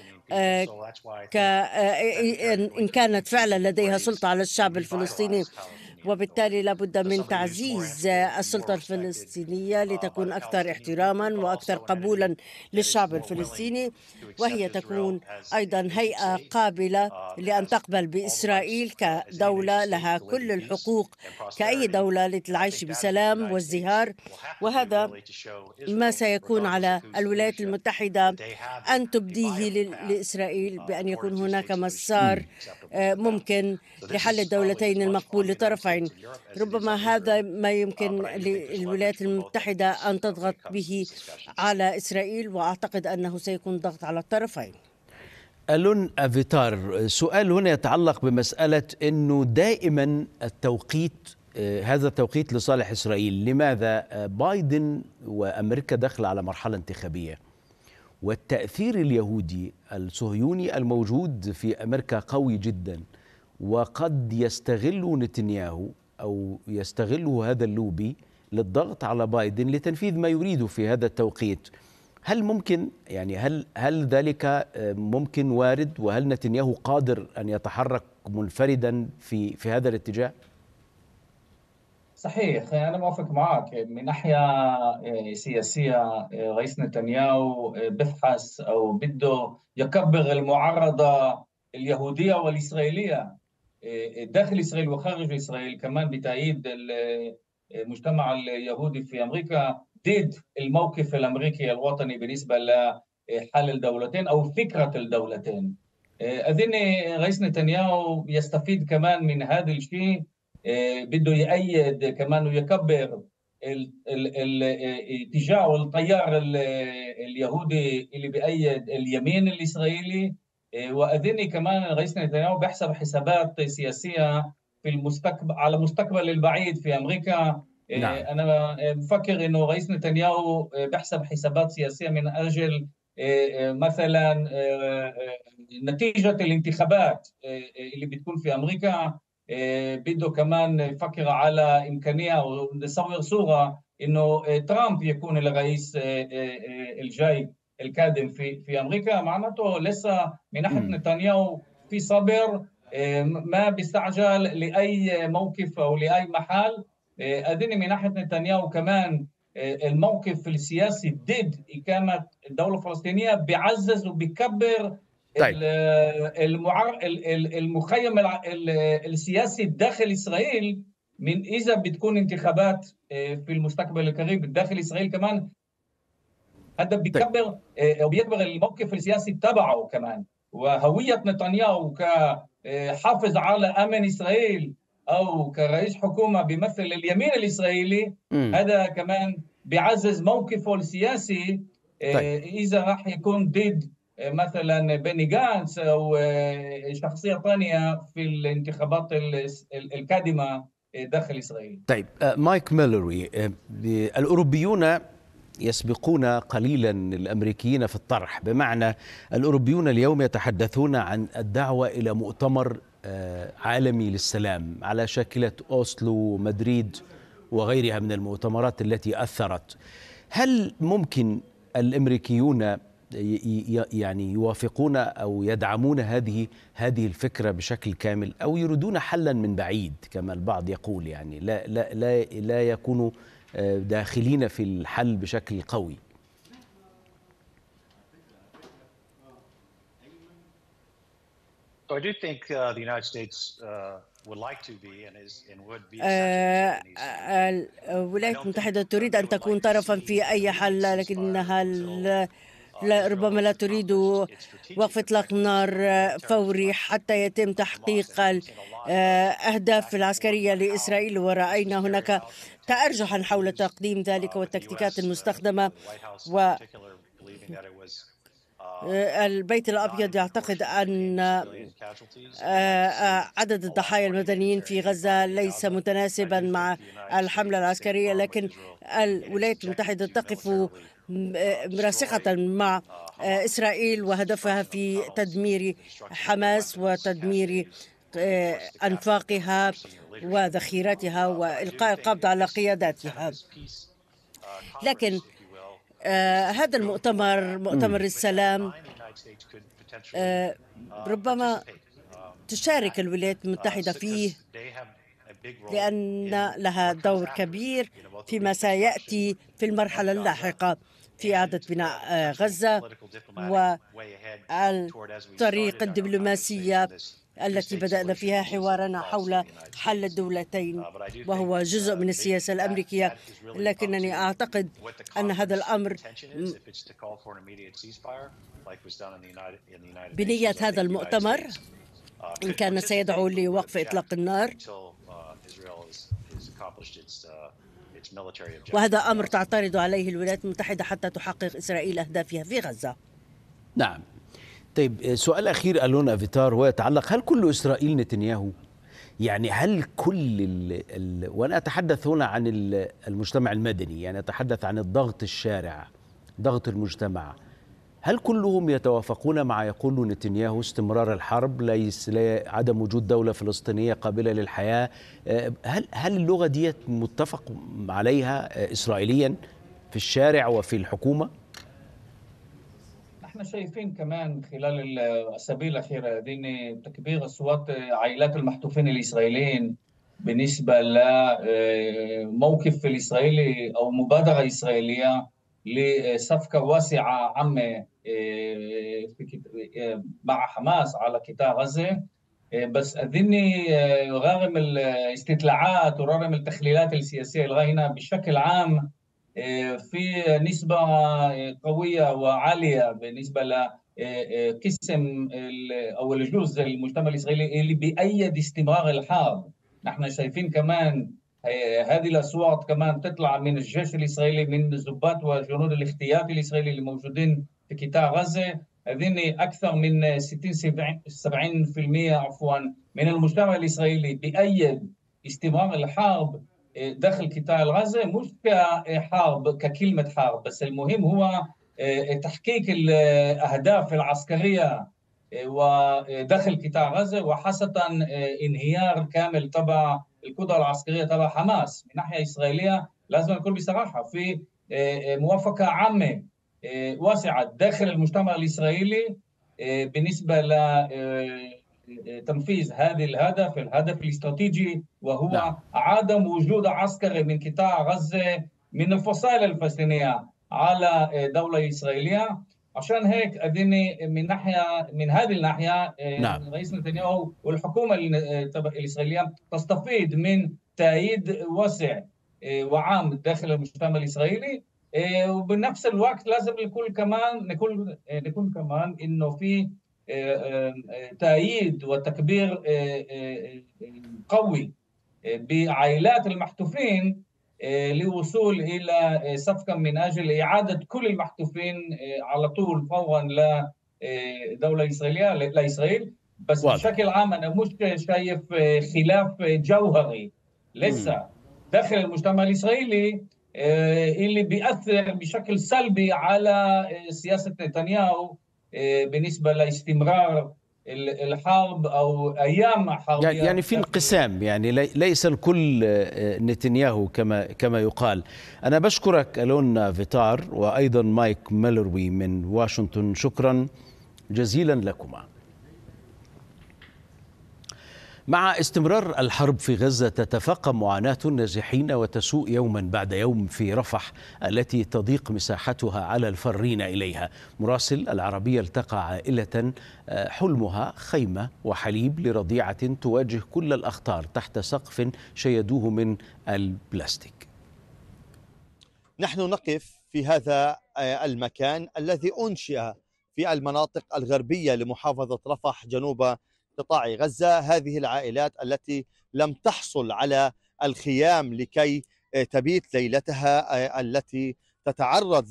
إن كانت فعلا لديها سلطة على الشعب الفلسطيني، وبالتالي لابد من تعزيز السلطة الفلسطينية لتكون أكثر احتراما وأكثر قبولا للشعب الفلسطيني، وهي تكون أيضا هيئة قابلة لأن تقبل بإسرائيل كدولة لها كل الحقوق كأي دولة للعيش بسلام وازدهار. وهذا ما سيكون على الولايات المتحدة أن تبديه لإسرائيل، بأن يكون هناك مسار ممكن لحل الدولتين المقبول لطرفين. ربما هذا ما يمكن للولايات المتحدة أن تضغط به على إسرائيل، وأعتقد أنه سيكون ضغط على الطرفين. ألون أفيتار، سؤال هنا يتعلق بمسألة أنه دائما هذا التوقيت لصالح إسرائيل. لماذا بايدن وأمريكا داخل على مرحلة انتخابية، والتأثير اليهودي الصهيوني الموجود في أمريكا قوي جدا، وقد يستغل نتنياهو أو يستغله هذا اللوبي للضغط على بايدن لتنفيذ ما يريده في هذا التوقيت. هل ممكن هل ذلك ممكن وارد، وهل نتنياهو قادر أن يتحرك منفردا في هذا الاتجاه؟ صحيح، أنا موافق معك. من ناحية سياسية رئيس نتنياهو بفحص أو بده يكبر المعارضة اليهودية والإسرائيلية داخل إسرائيل وخارج إسرائيل، كمان بتأييد المجتمع اليهودي في أمريكا ضد الموقف الأمريكي الوطني بالنسبة لحل الدولتين أو فكرة الدولتين. أظن رئيس نتنياهو يستفيد كمان من هذا الشيء، بده يأيد كمان ويكبر الاتجاه والتيار اليهودي اللي بيأيد اليمين الإسرائيلي. وأظن كمان رئيس نتنياهو بيحسب حسابات سياسية في المستقبل، على المستقبل البعيد في أمريكا. نعم. أنا بفكر إنه رئيس نتنياهو بيحسب حسابات سياسية من أجل مثلا نتيجة الانتخابات اللي بتكون في أمريكا. بده كمان يفكر على إمكانية ونصور صورة إنه ترامب يكون الرئيس الجاي القادم في أمريكا. معناته لسه من ناحية نتنياهو في صبر، ما بيستعجل لأي موقف أو لأي محل. أظن من ناحية نتنياهو كمان الموقف السياسي ضد إقامة الدولة الفلسطينية بيعزز وبيكبر المخيم السياسي داخل إسرائيل. من إذا بتكون انتخابات في المستقبل القريب داخل إسرائيل كمان، هذا بيكبر وبيكبر الموقف السياسي تبعه كمان، وهوية نتنياهو كحافظ على أمن إسرائيل أو كرئيس حكومة بيمثل اليمين الإسرائيلي. هذا كمان بيعزز موقفه السياسي. إذا راح يكون ضد مثلا بني جانس أو شخصية ثانية في الانتخابات القادمة داخل إسرائيل. طيب مايك ميلوري، الأوروبيون يسبقون قليلا الأمريكيين في الطرح، بمعنى الأوروبيون اليوم يتحدثون عن الدعوة إلى مؤتمر عالمي للسلام على شاكلة أوسلو، مدريد وغيرها من المؤتمرات التي أثرت. هل ممكن الأمريكيون يعني يوافقون أو يدعمون هذه الفكرة بشكل كامل، أو يريدون حلا من بعيد كما البعض يقول، يعني لا يكونوا داخلين في الحل بشكل قوي؟ الولايات المتحدة تريد أن تكون طرفا في أي حل، لكنها ربما لا تريد وقف إطلاق نار فوري حتى يتم تحقيق الأهداف العسكرية لإسرائيل، ورأينا هناك تأرجحا حول تقديم ذلك والتكتيكات المستخدمة. البيت الأبيض يعتقد أن عدد الضحايا المدنيين في غزة ليس متناسبا مع الحملة العسكرية، لكن الولايات المتحدة تقف راسخة مع إسرائيل وهدفها في تدمير حماس وتدمير أنفاقها وذخيرتها وإلقاء القبض على قياداتها. لكن هذا المؤتمر، مؤتمر السلام، ربما تشارك الولايات المتحدة فيه لأن لها دور كبير فيما سيأتي في المرحلة اللاحقة في إعادة بناء غزة والطريق الدبلوماسية التي بدأنا فيها حوارنا حول حل الدولتين، وهو جزء من السياسة الأمريكية. لكنني أعتقد أن هذا الأمر بنية هذا المؤتمر إن كان سيدعو لوقف إطلاق النار، وهذا أمر تعترض عليه الولايات المتحدة حتى تحقق إسرائيل أهدافها في غزة. نعم. طيب، سؤال أخير ألونا فيتار ويتعلق، هل كل إسرائيل نتنياهو؟ يعني هل كل وأنا أتحدث هنا عن المجتمع المدني، يعني أتحدث عن الضغط الشارع، ضغط المجتمع، هل كلهم يتوافقون مع يقول نتنياهو استمرار الحرب، ليس عدم وجود دولة فلسطينية قابلة للحياة؟ هل اللغة دي متفق عليها إسرائيليا في الشارع وفي الحكومة؟ احنا شايفين كمان خلال الاسابيع الاخيره دي تكبير اصوات عائلات المحتوفين الاسرائيليين بالنسبه لموقف الاسرائيلي او مبادره اسرائيليه لصفقه واسعه عامه مع حماس على قطاع غزه. بس اظني رغم الاستطلاعات ورغم التحليلات السياسيه الراهنه بشكل عام في نسبة قوية وعالية بالنسبة لقسم أو الجزء المجتمع الإسرائيلي اللي بيأيد استمرار الحرب. نحن شايفين كمان هذه الأصوات كمان تطلع من الجيش الإسرائيلي، من الضباط وجنود الاحتياطي الإسرائيلي اللي موجودين في قطاع غزة. أظن أكثر من 60-70% عفوا من المجتمع الإسرائيلي بيأيد استمرار الحرب داخل قطاع غزة، مش كحرب ككلمة حرب، بس المهم هو تحقيق الأهداف العسكرية وداخل قطاع غزة، وخاصة انهيار كامل تبع القدرة العسكرية تبع حماس. من ناحية إسرائيلية لازم نقول بصراحة في موافقة عامة واسعة داخل المجتمع الإسرائيلي بالنسبة تنفيذ هذا الهدف الاستراتيجي، وهو عدم وجود عسكري من قطاع غزة من الفصائل الفلسطينية على دولة إسرائيلية. عشان هيك أديني من هذه الناحية رئيس نتنياهو والحكومة الإسرائيلية تستفيد من تأييد واسع وعام داخل المجتمع الإسرائيلي، وبنفس الوقت لازم نكون كمان إنه في تأييد وتكبير قوي بعائلات المحتوفين للوصول إلى صفقة من أجل إعادة كل المحتوفين على طول فورا لدولة إسرائيلية لإسرائيل. بس بشكل عام أنا مش شايف خلاف جوهري لسه داخل المجتمع الإسرائيلي اللي بيأثر بشكل سلبي على سياسة نتنياهو بالنسبة لاستمرار الحرب أو أيام حربية. يعني في انقسام، يعني ليس الكل نتنياهو كما يقال. أنا بشكرك ألونا فيتار وأيضا مايك ميلروي من واشنطن، شكرا جزيلا لكما. مع استمرار الحرب في غزة تتفاقم معاناة النازحين وتسوء يوما بعد يوم في رفح التي تضيق مساحتها على الفارين إليها. مراسل العربية التقى عائلة حلمها خيمة وحليب لرضيعة تواجه كل الأخطار تحت سقف شيدوه من البلاستيك. نحن نقف في هذا المكان الذي أنشئ في المناطق الغربية لمحافظة رفح جنوب قطاع غزة. هذه العائلات التي لم تحصل على الخيام لكي تبيت ليلتها، التي تتعرض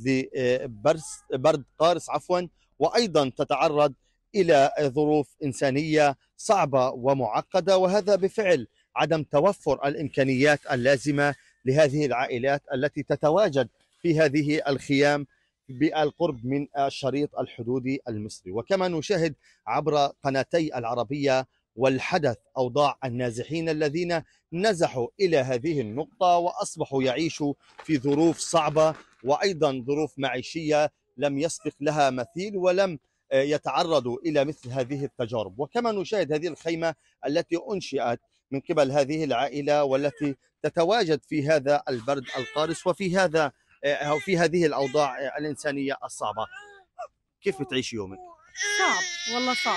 لبرد قارس وأيضا تتعرض إلى ظروف إنسانية صعبة ومعقدة، وهذا بفعل عدم توفر الإمكانيات اللازمة لهذه العائلات التي تتواجد في هذه الخيام بالقرب من الشريط الحدودي المصري. وكما نشاهد عبر قناتي العربية والحدث أوضاع النازحين الذين نزحوا إلى هذه النقطة وأصبحوا يعيشوا في ظروف صعبة وأيضا ظروف معيشية لم يسبق لها مثيل ولم يتعرضوا إلى مثل هذه التجارب. وكما نشاهد هذه الخيمة التي أنشئت من قبل هذه العائلة والتي تتواجد في هذا البرد القارس وفي هذه الأوضاع الإنسانية الصعبة. كيف بتعيش يومك؟ صعب والله صعب.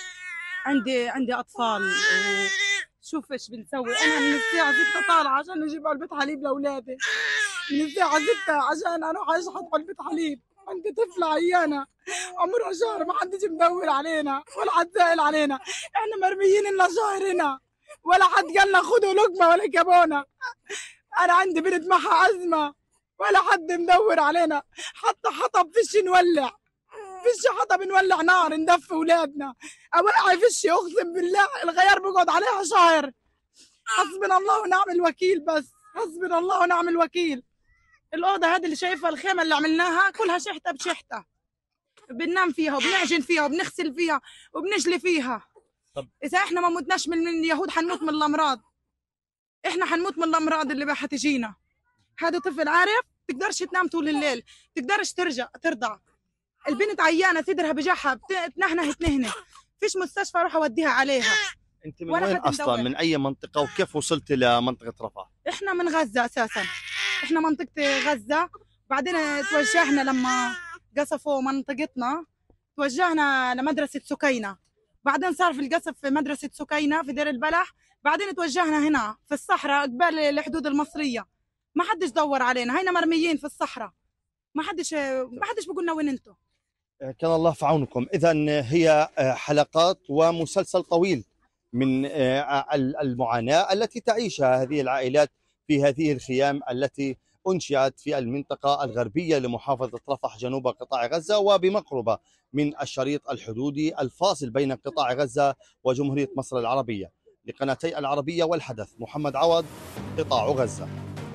عندي أطفال وشوف إيش بنسوي. أنا من الساعة 6 طالعة عشان أجيب علبة حليب لأولادي، من الساعة 6 عشان أروح أشحط علبة حليب. عندي طفلة عيانة عمرها شهر، ما حدش مدور علينا ولا حد سائل علينا. إحنا مرميين لنا شهر هنا، ولا حد قالنا خدوا لقمة ولا جابونا. أنا عندي بنت معها أزمة ولا حد مدور علينا. حتى حطب فيش نولع، فيش حطب نولع نار ندفي أولادنا. أوعي فيش، أقسم بالله الغيار بيقعد عليها شهر. حسبنا الله ونعم الوكيل، بس حسبنا الله ونعم الوكيل. الأوضة هذه اللي شايفها، الخيمة اللي عملناها كلها شحتة بشحتة، بننام فيها وبنعجن فيها وبنغسل فيها وبنجلي فيها. إذا إحنا ما متناش من اليهود حنموت من الأمراض. إحنا حنموت من الأمراض اللي حتجينا. هذا طفل عارف تقدرش تنام طول الليل، تقدرش ترضع. البنت عيانة صدرها بجحها تنهنه تنهنه، فيش مستشفى أروح أوديها عليها. أنت من وين أصلا؟ من أي منطقة وكيف وصلت إلى منطقة رفح؟ إحنا من غزة أساسا، إحنا منطقة غزة. بعدين توجهنا لما قصفوا منطقتنا، توجهنا لمدرسة سكينة. بعدين صار في القصف في مدرسة سكينة في دير البلح. بعدين توجهنا هنا في الصحراء قبال الحدود المصرية. ما حدش دور علينا، هينا مرميين في الصحراء. ما حدش بيقولنا وين انتم. كان الله في عونكم. إذا هي حلقات ومسلسل طويل من المعاناة التي تعيشها هذه العائلات في هذه الخيام التي أنشئت في المنطقة الغربية لمحافظة رفح جنوب قطاع غزة وبمقربة من الشريط الحدودي الفاصل بين قطاع غزة وجمهورية مصر العربية. لقناتي العربية والحدث، محمد عوض، قطاع غزة.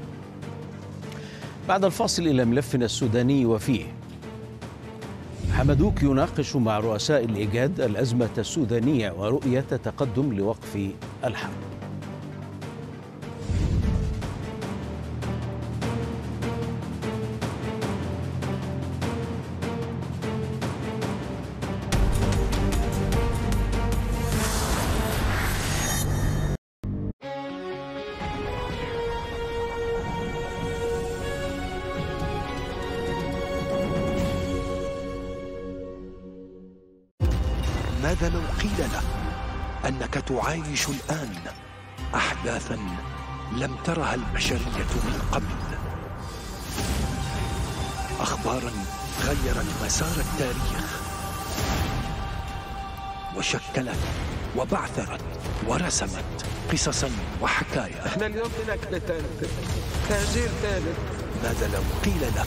بعد الفاصل إلى ملفنا السوداني، وفيه حمدوك يناقش مع رؤساء الإيجاد الأزمة السودانية ورؤية تقدم لوقف الحرب. ماذا لو قيل لك أنك تعايش الآن أحداثاً لم ترها البشرية من قبل؟ أخباراً غيرت مسار التاريخ وشكلت وبعثرت ورسمت قصصاً وحكايا. احنا اليوم في نكبة ثالثة، تهجير ثالث. ماذا لو قيل لك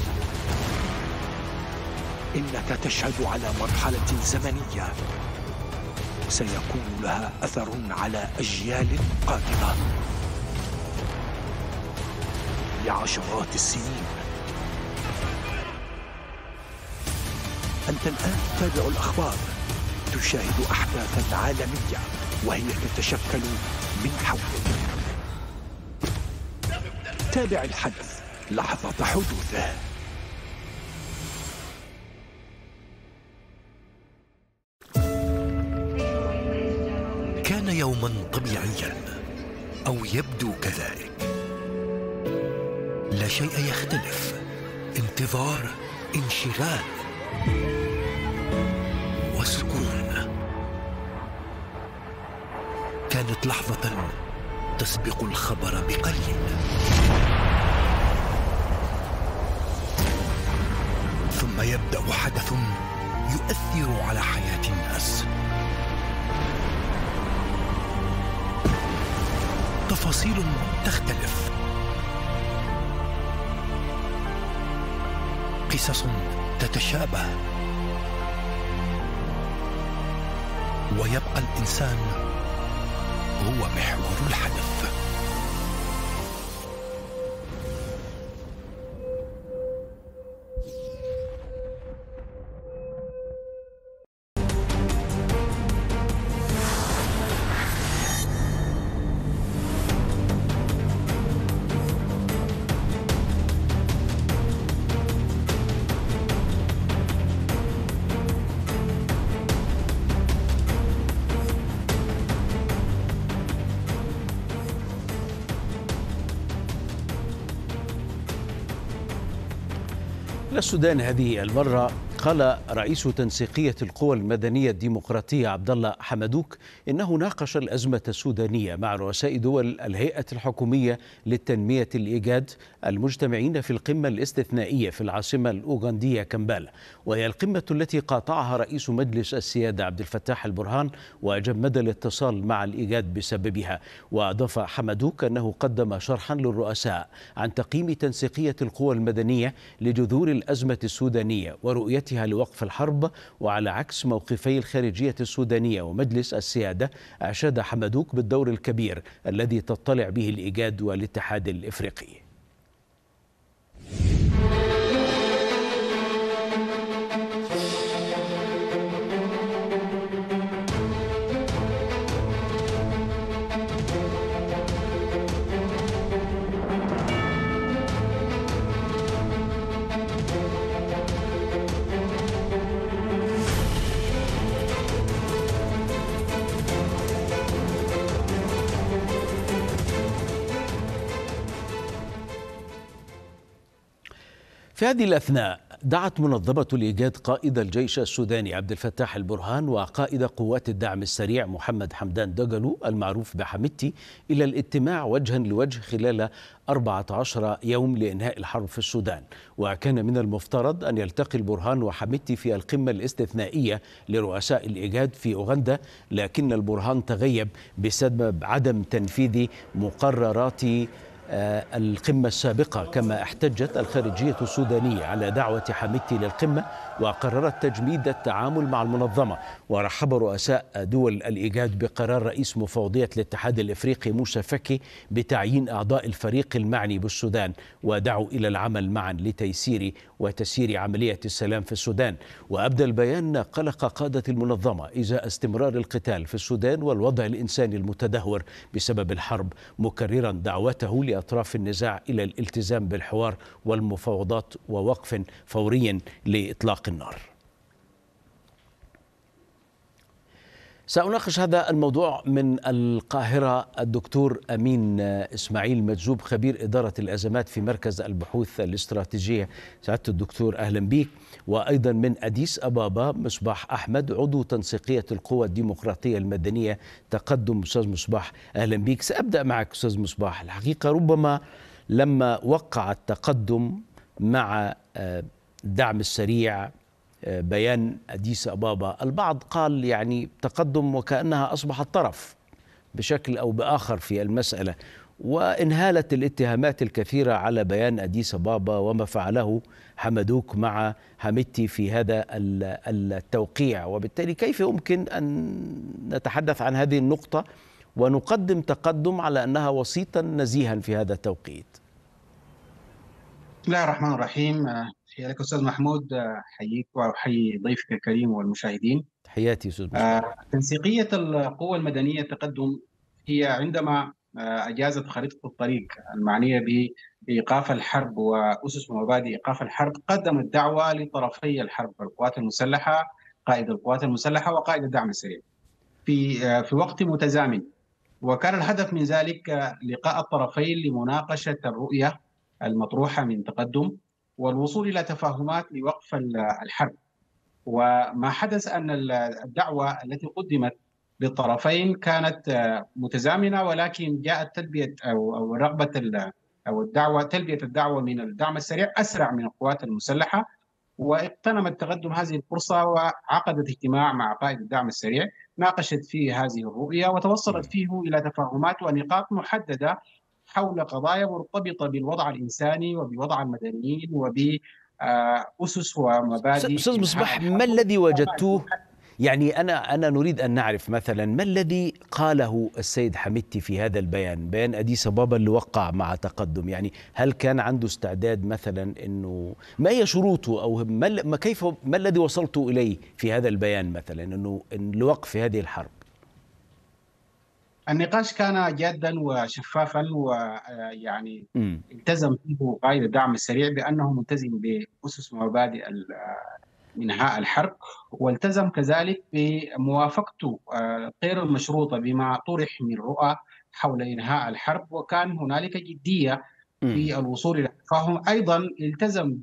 إنك تشهد على مرحلة زمنية سيكون لها أثر على أجيال قادمة لعشرات السنين؟ أنت الآن تتابع الأخبار، تشاهد أحداثاً عالمية وهي تتشكل من حولك. تابع الحدث لحظة حدوثه. كان يوما طبيعيا أو يبدو كذلك، لا شيء يختلف، انتظار، انشغال وسكون. كانت لحظة تسبق الخبر بقليل. ثم يبدأ حدث يؤثر على حياة الناس. تفاصيل تختلف، قصص تتشابه، ويبقى الإنسان هو محور الحدث. السودان هذه المرة قال رئيس تنسيقية القوى المدنية الديمقراطية عبد الله حمدوك إنه ناقش الأزمة السودانية مع رؤساء دول الهيئة الحكومية للتنمية الإيجاد المجتمعين في القمة الاستثنائية في العاصمة الأوغندية كمبالا، وهي القمة التي قاطعها رئيس مجلس السيادة عبد الفتاح البرهان وجمد الاتصال مع الإيجاد بسببها. وأضاف حمدوك أنه قدم شرحا للرؤساء عن تقييم تنسيقية القوى المدنية لجذور الأزمة السودانية ورؤيتها لوقف الحرب، وعلى عكس موقفي الخارجية السودانية ومجلس السيادة أشاد حمدوك بالدور الكبير الذي تطلع به الإيجاد والاتحاد الإفريقي. في هذه الأثناء دعت منظمة الإيجاد قائد الجيش السوداني عبد الفتاح البرهان وقائد قوات الدعم السريع محمد حمدان دقلو المعروف بحمدتي إلى الاجتماع وجها لوجه خلال 14 يوم لإنهاء الحرب في السودان. وكان من المفترض أن يلتقي البرهان وحمدتي في القمة الاستثنائية لرؤساء الإيجاد في أوغندا، لكن البرهان تغيب بسبب عدم تنفيذ مقررات القمة السابقة، كما احتجت الخارجية السودانية على دعوة حمدتي للقمة وقررت تجميد التعامل مع المنظمة. ورحب رؤساء دول الإيجاد بقرار رئيس مفوضية الاتحاد الإفريقي موسى فكي بتعيين أعضاء الفريق المعني بالسودان، ودعوا إلى العمل معا لتيسير وتسيير عملية السلام في السودان. وأبدى البيان قلق قادة المنظمة إزاء استمرار القتال في السودان والوضع الإنساني المتدهور بسبب الحرب، مكررا دعوته لأطراف النزاع إلى الالتزام بالحوار والمفاوضات ووقف فوري لإطلاق النار. سأناقش هذا الموضوع من القاهرة الدكتور أمين إسماعيل مجذوب، خبير إدارة الأزمات في مركز البحوث الاستراتيجية. سعادة الدكتور أهلا بك. وأيضا من أديس أبابا مصباح أحمد عضو تنسيقية القوى الديمقراطية المدنية تقدم. أستاذ مصباح أهلا بك. سأبدأ معك أستاذ مصباح. الحقيقة ربما لما وقع التقدم مع الدعم السريع بيان أديس أبابا البعض قال يعني تقدم وكأنها أصبحت طرف بشكل أو بآخر في المسألة، وانهالت الاتهامات الكثيرة على بيان أديس أبابا وما فعله حمدوك مع حمدتي في هذا التوقيع. وبالتالي كيف يمكن أن نتحدث عن هذه النقطة ونقدم تقدم على أنها وسيطا نزيها في هذا التوقيت؟ بسم الله الرحمن الرحيم. تحية لك أستاذ محمود، حييك وحيي ضيفك الكريم والمشاهدين. تحياتي أستاذ محمود. تنسيقية القوى المدنية تقدم هي عندما أجازت خريطة الطريق المعنية بإيقاف الحرب وأسس ومبادئ إيقاف الحرب، قدمت دعوة لطرفي الحرب، القوات المسلحة، قائد القوات المسلحة وقائد الدعم السريع في وقت متزامن. وكان الهدف من ذلك لقاء الطرفين لمناقشة الرؤية المطروحة من تقدم والوصول إلى تفاهمات لوقف الحرب. وما حدث أن الدعوة التي قدمت للطرفين كانت متزامنة، ولكن جاءت تلبية أو رغبة أو الدعوة تلبية الدعوة من الدعم السريع أسرع من القوات المسلحة، واغتنم التقدم هذه الفرصة وعقدت اجتماع مع قائد الدعم السريع ناقشت فيه هذه الرؤية وتوصلت فيه إلى تفاهمات ونقاط محددة حول قضايا مرتبطة بالوضع الإنساني وبوضع المدنيين وبأسس ومبادئ. أستاذ مصباح، ما الذي وجدتوه؟ يعني أنا نريد أن نعرف مثلا ما الذي قاله السيد حميدتي في هذا البيان، بيان أديس أبابا اللي وقع مع تقدم. يعني هل كان عنده استعداد مثلا أنه ما هي شروطه، أو ما الذي وصلتوا إليه في هذا البيان مثلا أنه لوقف هذه الحرب؟ النقاش كان جادا وشفافا، ويعني التزم فيه قائد الدعم السريع بأنه ملتزم بأسس ومبادئ إنهاء الحرب، والتزم كذلك بموافقته غير المشروطة بما طرح من رؤى حول إنهاء الحرب، وكان هنالك جدية في الوصول إلى تفاهم. أيضا التزم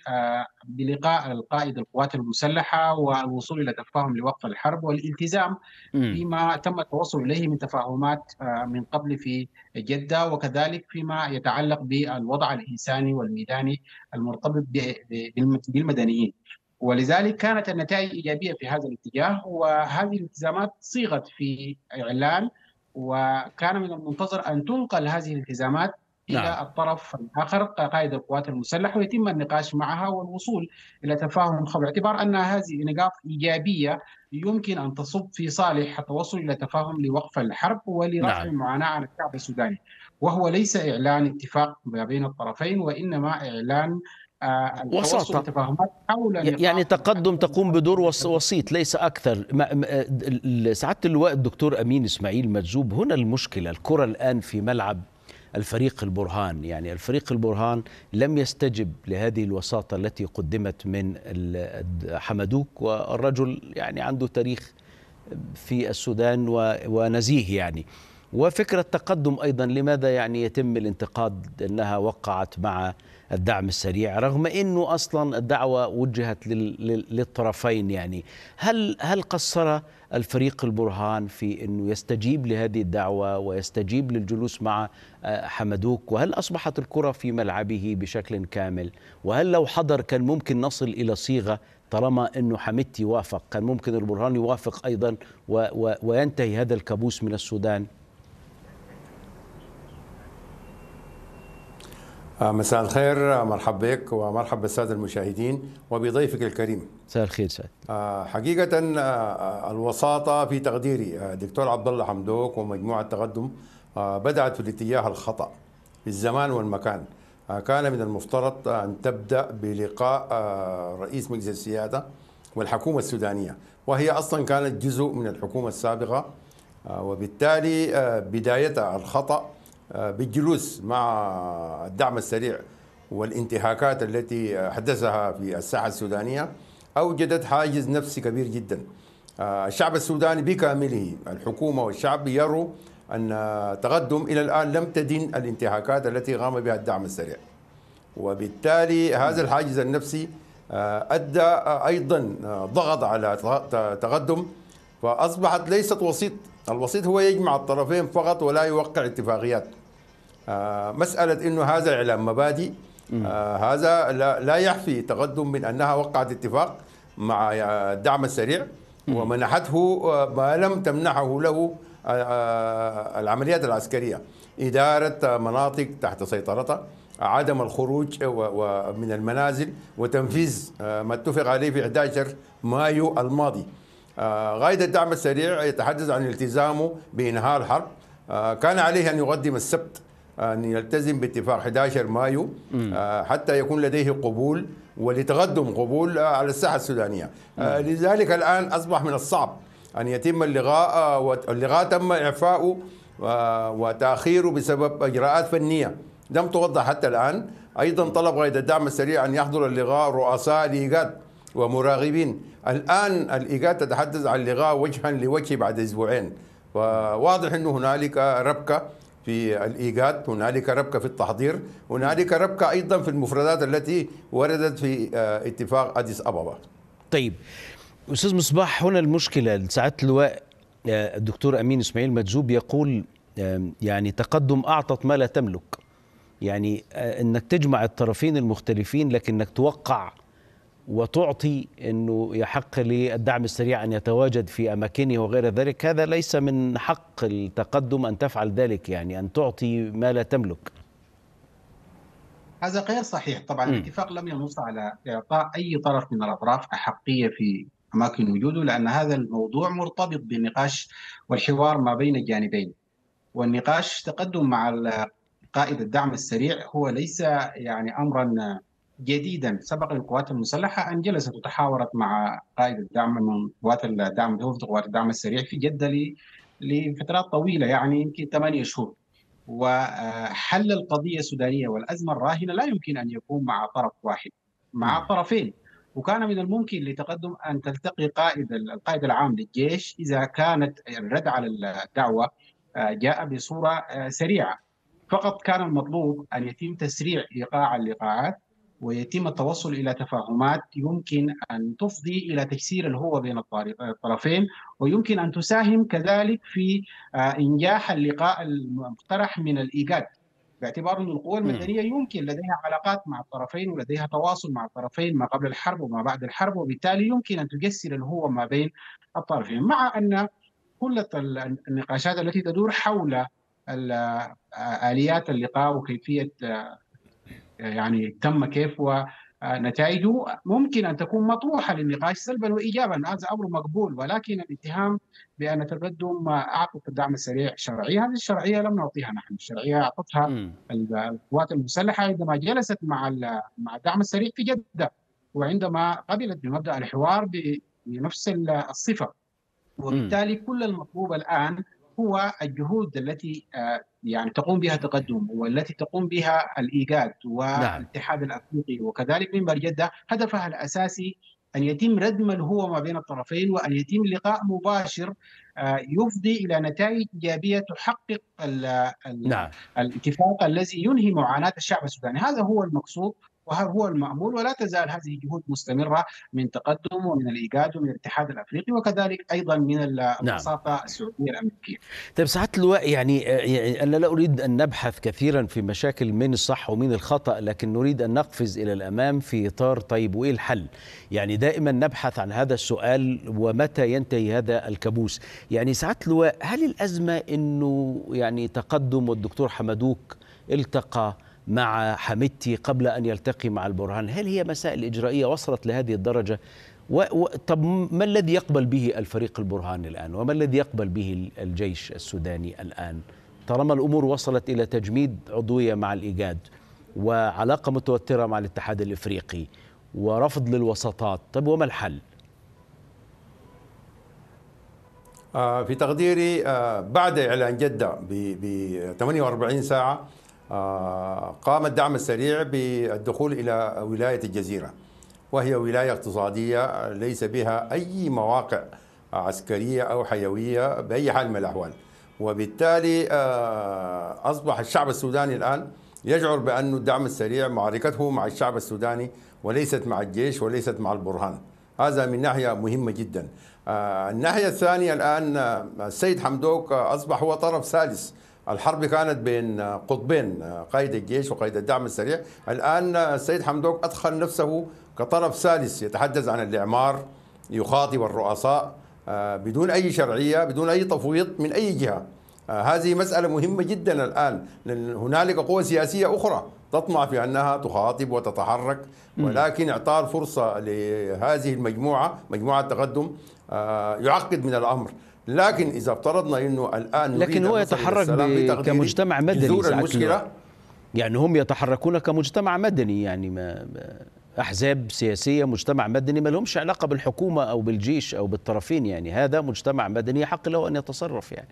بلقاء القائد القوات المسلحة والوصول إلى تفاهم لوقف الحرب، والالتزام بما تم التوصل إليه من تفاهمات من قبل في جدة، وكذلك فيما يتعلق بالوضع الإنساني والميداني المرتبط بالمدنيين. ولذلك كانت النتائج إيجابية في هذا الاتجاه، وهذه الالتزامات صيغت في إعلان، وكان من المنتظر أن تنقل هذه الالتزامات إلى الطرف الآخر قائد القوات المسلحة ويتم النقاش معها والوصول إلى تفاهم، باعتبار أن هذه نقاط إيجابية يمكن أن تصب في صالح التوصل إلى تفاهم لوقف الحرب ولرفع المعاناة عن الشعب السوداني. وهو ليس إعلان اتفاق ما بين الطرفين، وإنما إعلان وساطة، يعني تقدم تقوم بدور وسيط ليس أكثر. سعادة اللواء الدكتور أمين إسماعيل مجذوب، هنا المشكلة، الكرة الآن في ملعب الفريق البرهان. يعني الفريق البرهان لم يستجب لهذه الوساطة التي قدمت من حمدوك، والرجل يعني عنده تاريخ في السودان ونزيه يعني. وفكرة تقدم أيضا لماذا يعني يتم الانتقاد أنها وقعت مع الدعم السريع رغم أنه أصلا الدعوة وجهت للطرفين؟ يعني هل قصر الفريق البرهان في أنه يستجيب لهذه الدعوة ويستجيب للجلوس مع حمدوك؟ وهل أصبحت الكرة في ملعبه بشكل كامل؟ وهل لو حضر كان ممكن نصل إلى صيغة، طالما أنه حميدتي وافق كان ممكن البرهان يوافق أيضا وينتهي هذا الكابوس من السودان؟ مساء الخير، مرحبا بك ومرحبا بالساده المشاهدين وبضيفك الكريم. مساء الخير سعد. حقيقه الوساطه في تقديري دكتور عبد الله حمدوك ومجموعه تقدم بدات في الاتجاه الخطا في الزمان والمكان. كان من المفترض ان تبدا بلقاء رئيس مجلس السياده والحكومه السودانيه، وهي اصلا كانت جزء من الحكومه السابقه، وبالتالي بدايتها الخطا بالجلوس مع الدعم السريع والانتهاكات التي حدثها في الساحة السودانية أوجدت حاجز نفسي كبير جدا. الشعب السوداني بكامله، الحكومة والشعب، يروا أن تقدم إلى الآن لم تدن الانتهاكات التي قام بها الدعم السريع، وبالتالي هذا الحاجز النفسي أدى أيضا ضغط على تقدم، فأصبحت ليست وسيط. الوسيط هو يجمع الطرفين فقط ولا يوقع اتفاقيات. مسألة إنه هذا إعلان مبادئ، هذا لا يحفي تقدم من أنها وقعت اتفاق مع الدعم السريع ومنحته ما لم تمنحه له العمليات العسكرية: إدارة مناطق تحت سيطرتها، عدم الخروج من المنازل، وتنفيذ ما اتفق عليه في 11 مايو الماضي. قائد الدعم السريع يتحدث عن التزامه بإنهاء الحرب. كان عليه أن يقدم السبت أن يلتزم باتفاق 11 مايو حتى يكون لديه قبول ولتقدم قبول على الساحة السودانية. لذلك الآن أصبح من الصعب أن يتم اللقاء، واللقاء تم إعفاؤه وتأخيره بسبب إجراءات فنية لم توضح حتى الآن. أيضا طلب قائد الدعم السريع أن يحضر اللقاء رؤساء الإيجاد ومراقبين. الآن الإيجاد تتحدث عن لقاء وجها لوجه بعد أسبوعين، وواضح أنه هنالك ربكة في الإيجاد، هنالك ربكة في التحضير، هنالك ربكة أيضا في المفردات التي وردت في اتفاق أديس أبابا. طيب أستاذ مصباح، هنا المشكلة. سعادة اللواء الدكتور أمين إسماعيل مجذوب يقول يعني تقدم أعطت ما لا تملك، يعني أنك تجمع الطرفين المختلفين لكنك توقع وتعطي أنه يحق للدعم السريع أن يتواجد في أماكنه وغير ذلك، هذا ليس من حق التقدم أن تفعل ذلك، يعني أن تعطي ما لا تملك. هذا غير صحيح. طبعا الاتفاق لم ينص على إعطاء أي طرف من الأطراف أحقية في أماكن وجوده، لأن هذا الموضوع مرتبط بالنقاش والحوار ما بين الجانبين. والنقاش تقدم مع قائد الدعم السريع هو ليس يعني أمرا جديدا. سبق للقوات المسلحة أن جلست وتحاورت مع قائد الدعم من قوات الدعم قوات الدعم السريع في جدة لفترات طويلة، يعني يمكن 8 شهور. وحل القضية السودانية والأزمة الراهنة لا يمكن أن يكون مع طرف واحد، مع طرفين. وكان من الممكن لتقدم أن تلتقي القائد العام للجيش إذا كانت الرد على الدعوة جاء بصورة سريعة. فقط كان المطلوب أن يتم تسريع إيقاع اللقاءات ويتم التوصل إلى تفاهمات يمكن أن تفضي إلى تيسير الهوة بين الطرفين، ويمكن أن تساهم كذلك في إنجاح اللقاء المقترح من الإيجاد، باعتبار أن القوى المدنية يمكن لديها علاقات مع الطرفين ولديها تواصل مع الطرفين ما قبل الحرب وما بعد الحرب، وبالتالي يمكن أن تجسر الهوة ما بين الطرفين، مع أن كل النقاشات التي تدور حول آليات اللقاء وكيفية يعني تم كيف ونتائجه ممكن أن تكون مطروحة للنقاش سلبا وإيجابا، هذا أمر مقبول. ولكن الاتهام بأن التقدم أعطت الدعم السريع شرعية، هذه الشرعية لم نعطيها نحن، الشرعية أعطتها القوات المسلحة عندما جلست مع الدعم السريع في جدة، وعندما قبلت بمبدأ الحوار بنفس الصفة. وبالتالي كل المطلوب الآن هو الجهود التي يعني تقوم بها تقدم والتي تقوم بها الإيجاد والاتحاد الأفريقي وكذلك منبر جدة، هدفها الأساسي أن يتم ردم الهوة ما بين الطرفين، وأن يتم لقاء مباشر يفضي إلى نتائج إيجابية تحقق الاتفاق الذي ينهي معاناة الشعب السوداني. هذا هو المقصود وهذا هو المأمول، ولا تزال هذه جهود مستمرة من تقدم ومن الإيجاد ومن الاتحاد الأفريقي وكذلك أيضا من الوساطة السعودية الأمريكية. طيب سعادة اللواء، يعني أنا لا أريد أن نبحث كثيرا في مشاكل من الصح ومن الخطأ، لكن نريد أن نقفز إلى الأمام في إطار طيب وإيه الحل؟ يعني دائما نبحث عن هذا السؤال، ومتى ينتهي هذا الكابوس؟ يعني سعادة اللواء، هل الأزمة أنه يعني تقدم والدكتور حمدوك التقى مع حميدتي قبل أن يلتقي مع البرهان، هل هي مسائل إجرائية وصلت لهذه الدرجة؟ طب ما الذي يقبل به الفريق البرهان الآن؟ وما الذي يقبل به الجيش السوداني الآن طالما الأمور وصلت إلى تجميد عضوية مع الإيجاد وعلاقة متوترة مع الاتحاد الإفريقي ورفض للوساطات؟ طب وما الحل؟ في تقديري بعد إعلان جدة ب 48 ساعة قام الدعم السريع بالدخول إلى ولاية الجزيرة، وهي ولاية اقتصادية ليس بها أي مواقع عسكرية أو حيوية بأي حال من الأحوال. وبالتالي أصبح الشعب السوداني الآن يشعر بأن الدعم السريع معركته مع الشعب السوداني وليست مع الجيش وليست مع البرهان. هذا من ناحية مهمة جدا. الناحية الثانية الآن السيد حمدوك أصبح هو طرف ثالث. الحرب كانت بين قطبين، قائد الجيش وقائد الدعم السريع. الآن السيد حمدوك أدخل نفسه كطرف ثالث يتحدث عن الإعمار، يخاطب الرؤساء بدون أي شرعية، بدون أي تفويض من أي جهة. هذه مسألة مهمة جدا الآن، لأن هنالك قوى سياسية أخرى تطمع في أنها تخاطب وتتحرك، ولكن إعطاء فرصة لهذه المجموعة، مجموعة التقدم، يعقد من الأمر. لكن إذا افترضنا أنه الآن لكن هو يتحرك كمجتمع مدني، يعني هم يتحركون كمجتمع مدني، يعني ما أحزاب سياسية، مجتمع مدني ما لهمش علاقة بالحكومة أو بالجيش أو بالطرفين، يعني هذا مجتمع مدني حق له أن يتصرف. يعني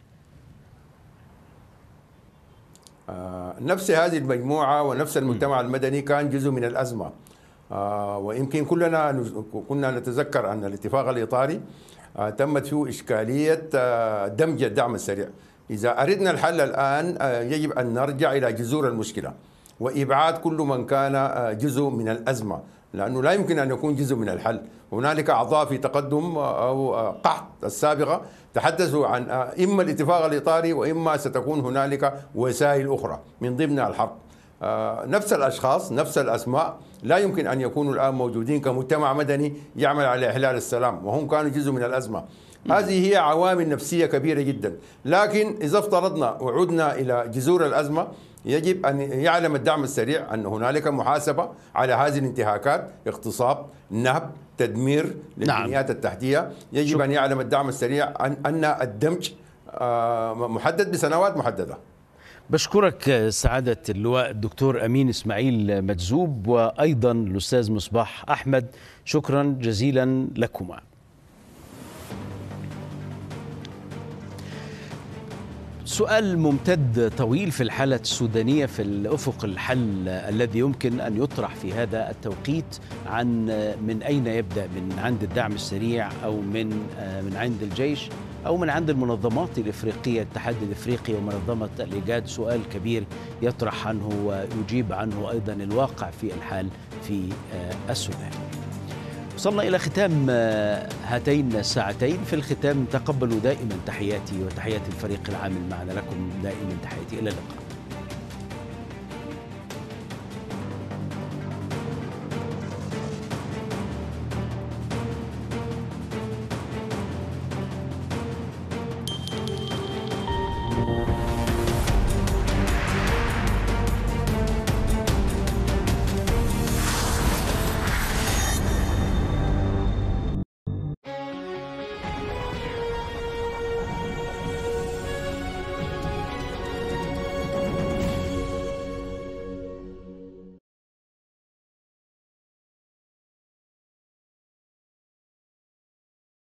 نفس هذه المجموعة ونفس المجتمع المدني كان جزء من الأزمة، ويمكن كنا نتذكر أن الاتفاق الإطاري تمت فيه إشكالية دمج الدعم السريع. إذا أردنا الحل الآن يجب أن نرجع إلى جذور المشكلة وإبعاد كل من كان جزء من الأزمة، لأنه لا يمكن أن يكون جزء من الحل. هنالك أعضاء في تقدم أو قحط السابقة تحدثوا عن إما الاتفاق الإطاري وإما ستكون هنالك وسائل أخرى من ضمن الحرب. نفس الأشخاص نفس الأسماء لا يمكن أن يكونوا الآن موجودين كمجتمع مدني يعمل على إحلال السلام، وهم كانوا جزء من الأزمة. هذه هي عوامل نفسية كبيرة جدا. لكن إذا افترضنا وعدنا إلى جذور الأزمة، يجب أن يعلم الدعم السريع أن هنالك محاسبة على هذه الانتهاكات، اغتصاب، نهب، تدمير للبنيات التحتية. يجب أن يعلم الدعم السريع أن الدمج محدد بسنوات محددة. بشكرك سعادة اللواء الدكتور أمين إسماعيل مجذوب، وأيضا الأستاذ مصباح أحمد، شكرا جزيلا لكما. سؤال ممتد طويل في الحالة السودانية في الأفق الحل الذي يمكن أن يطرح في هذا التوقيت من أين يبدأ، من عند الدعم السريع أو من عند الجيش أو من عند المنظمات الإفريقية، الاتحاد الإفريقي ومنظمة الإيجاد. سؤال كبير يطرح عنه ويجيب عنه أيضا الواقع في الحال في السودان. وصلنا إلى ختام هاتين الساعتين. في الختام تقبلوا دائما تحياتي وتحيات الفريق العامل معنا، لكم دائما تحياتي، إلى اللقاء.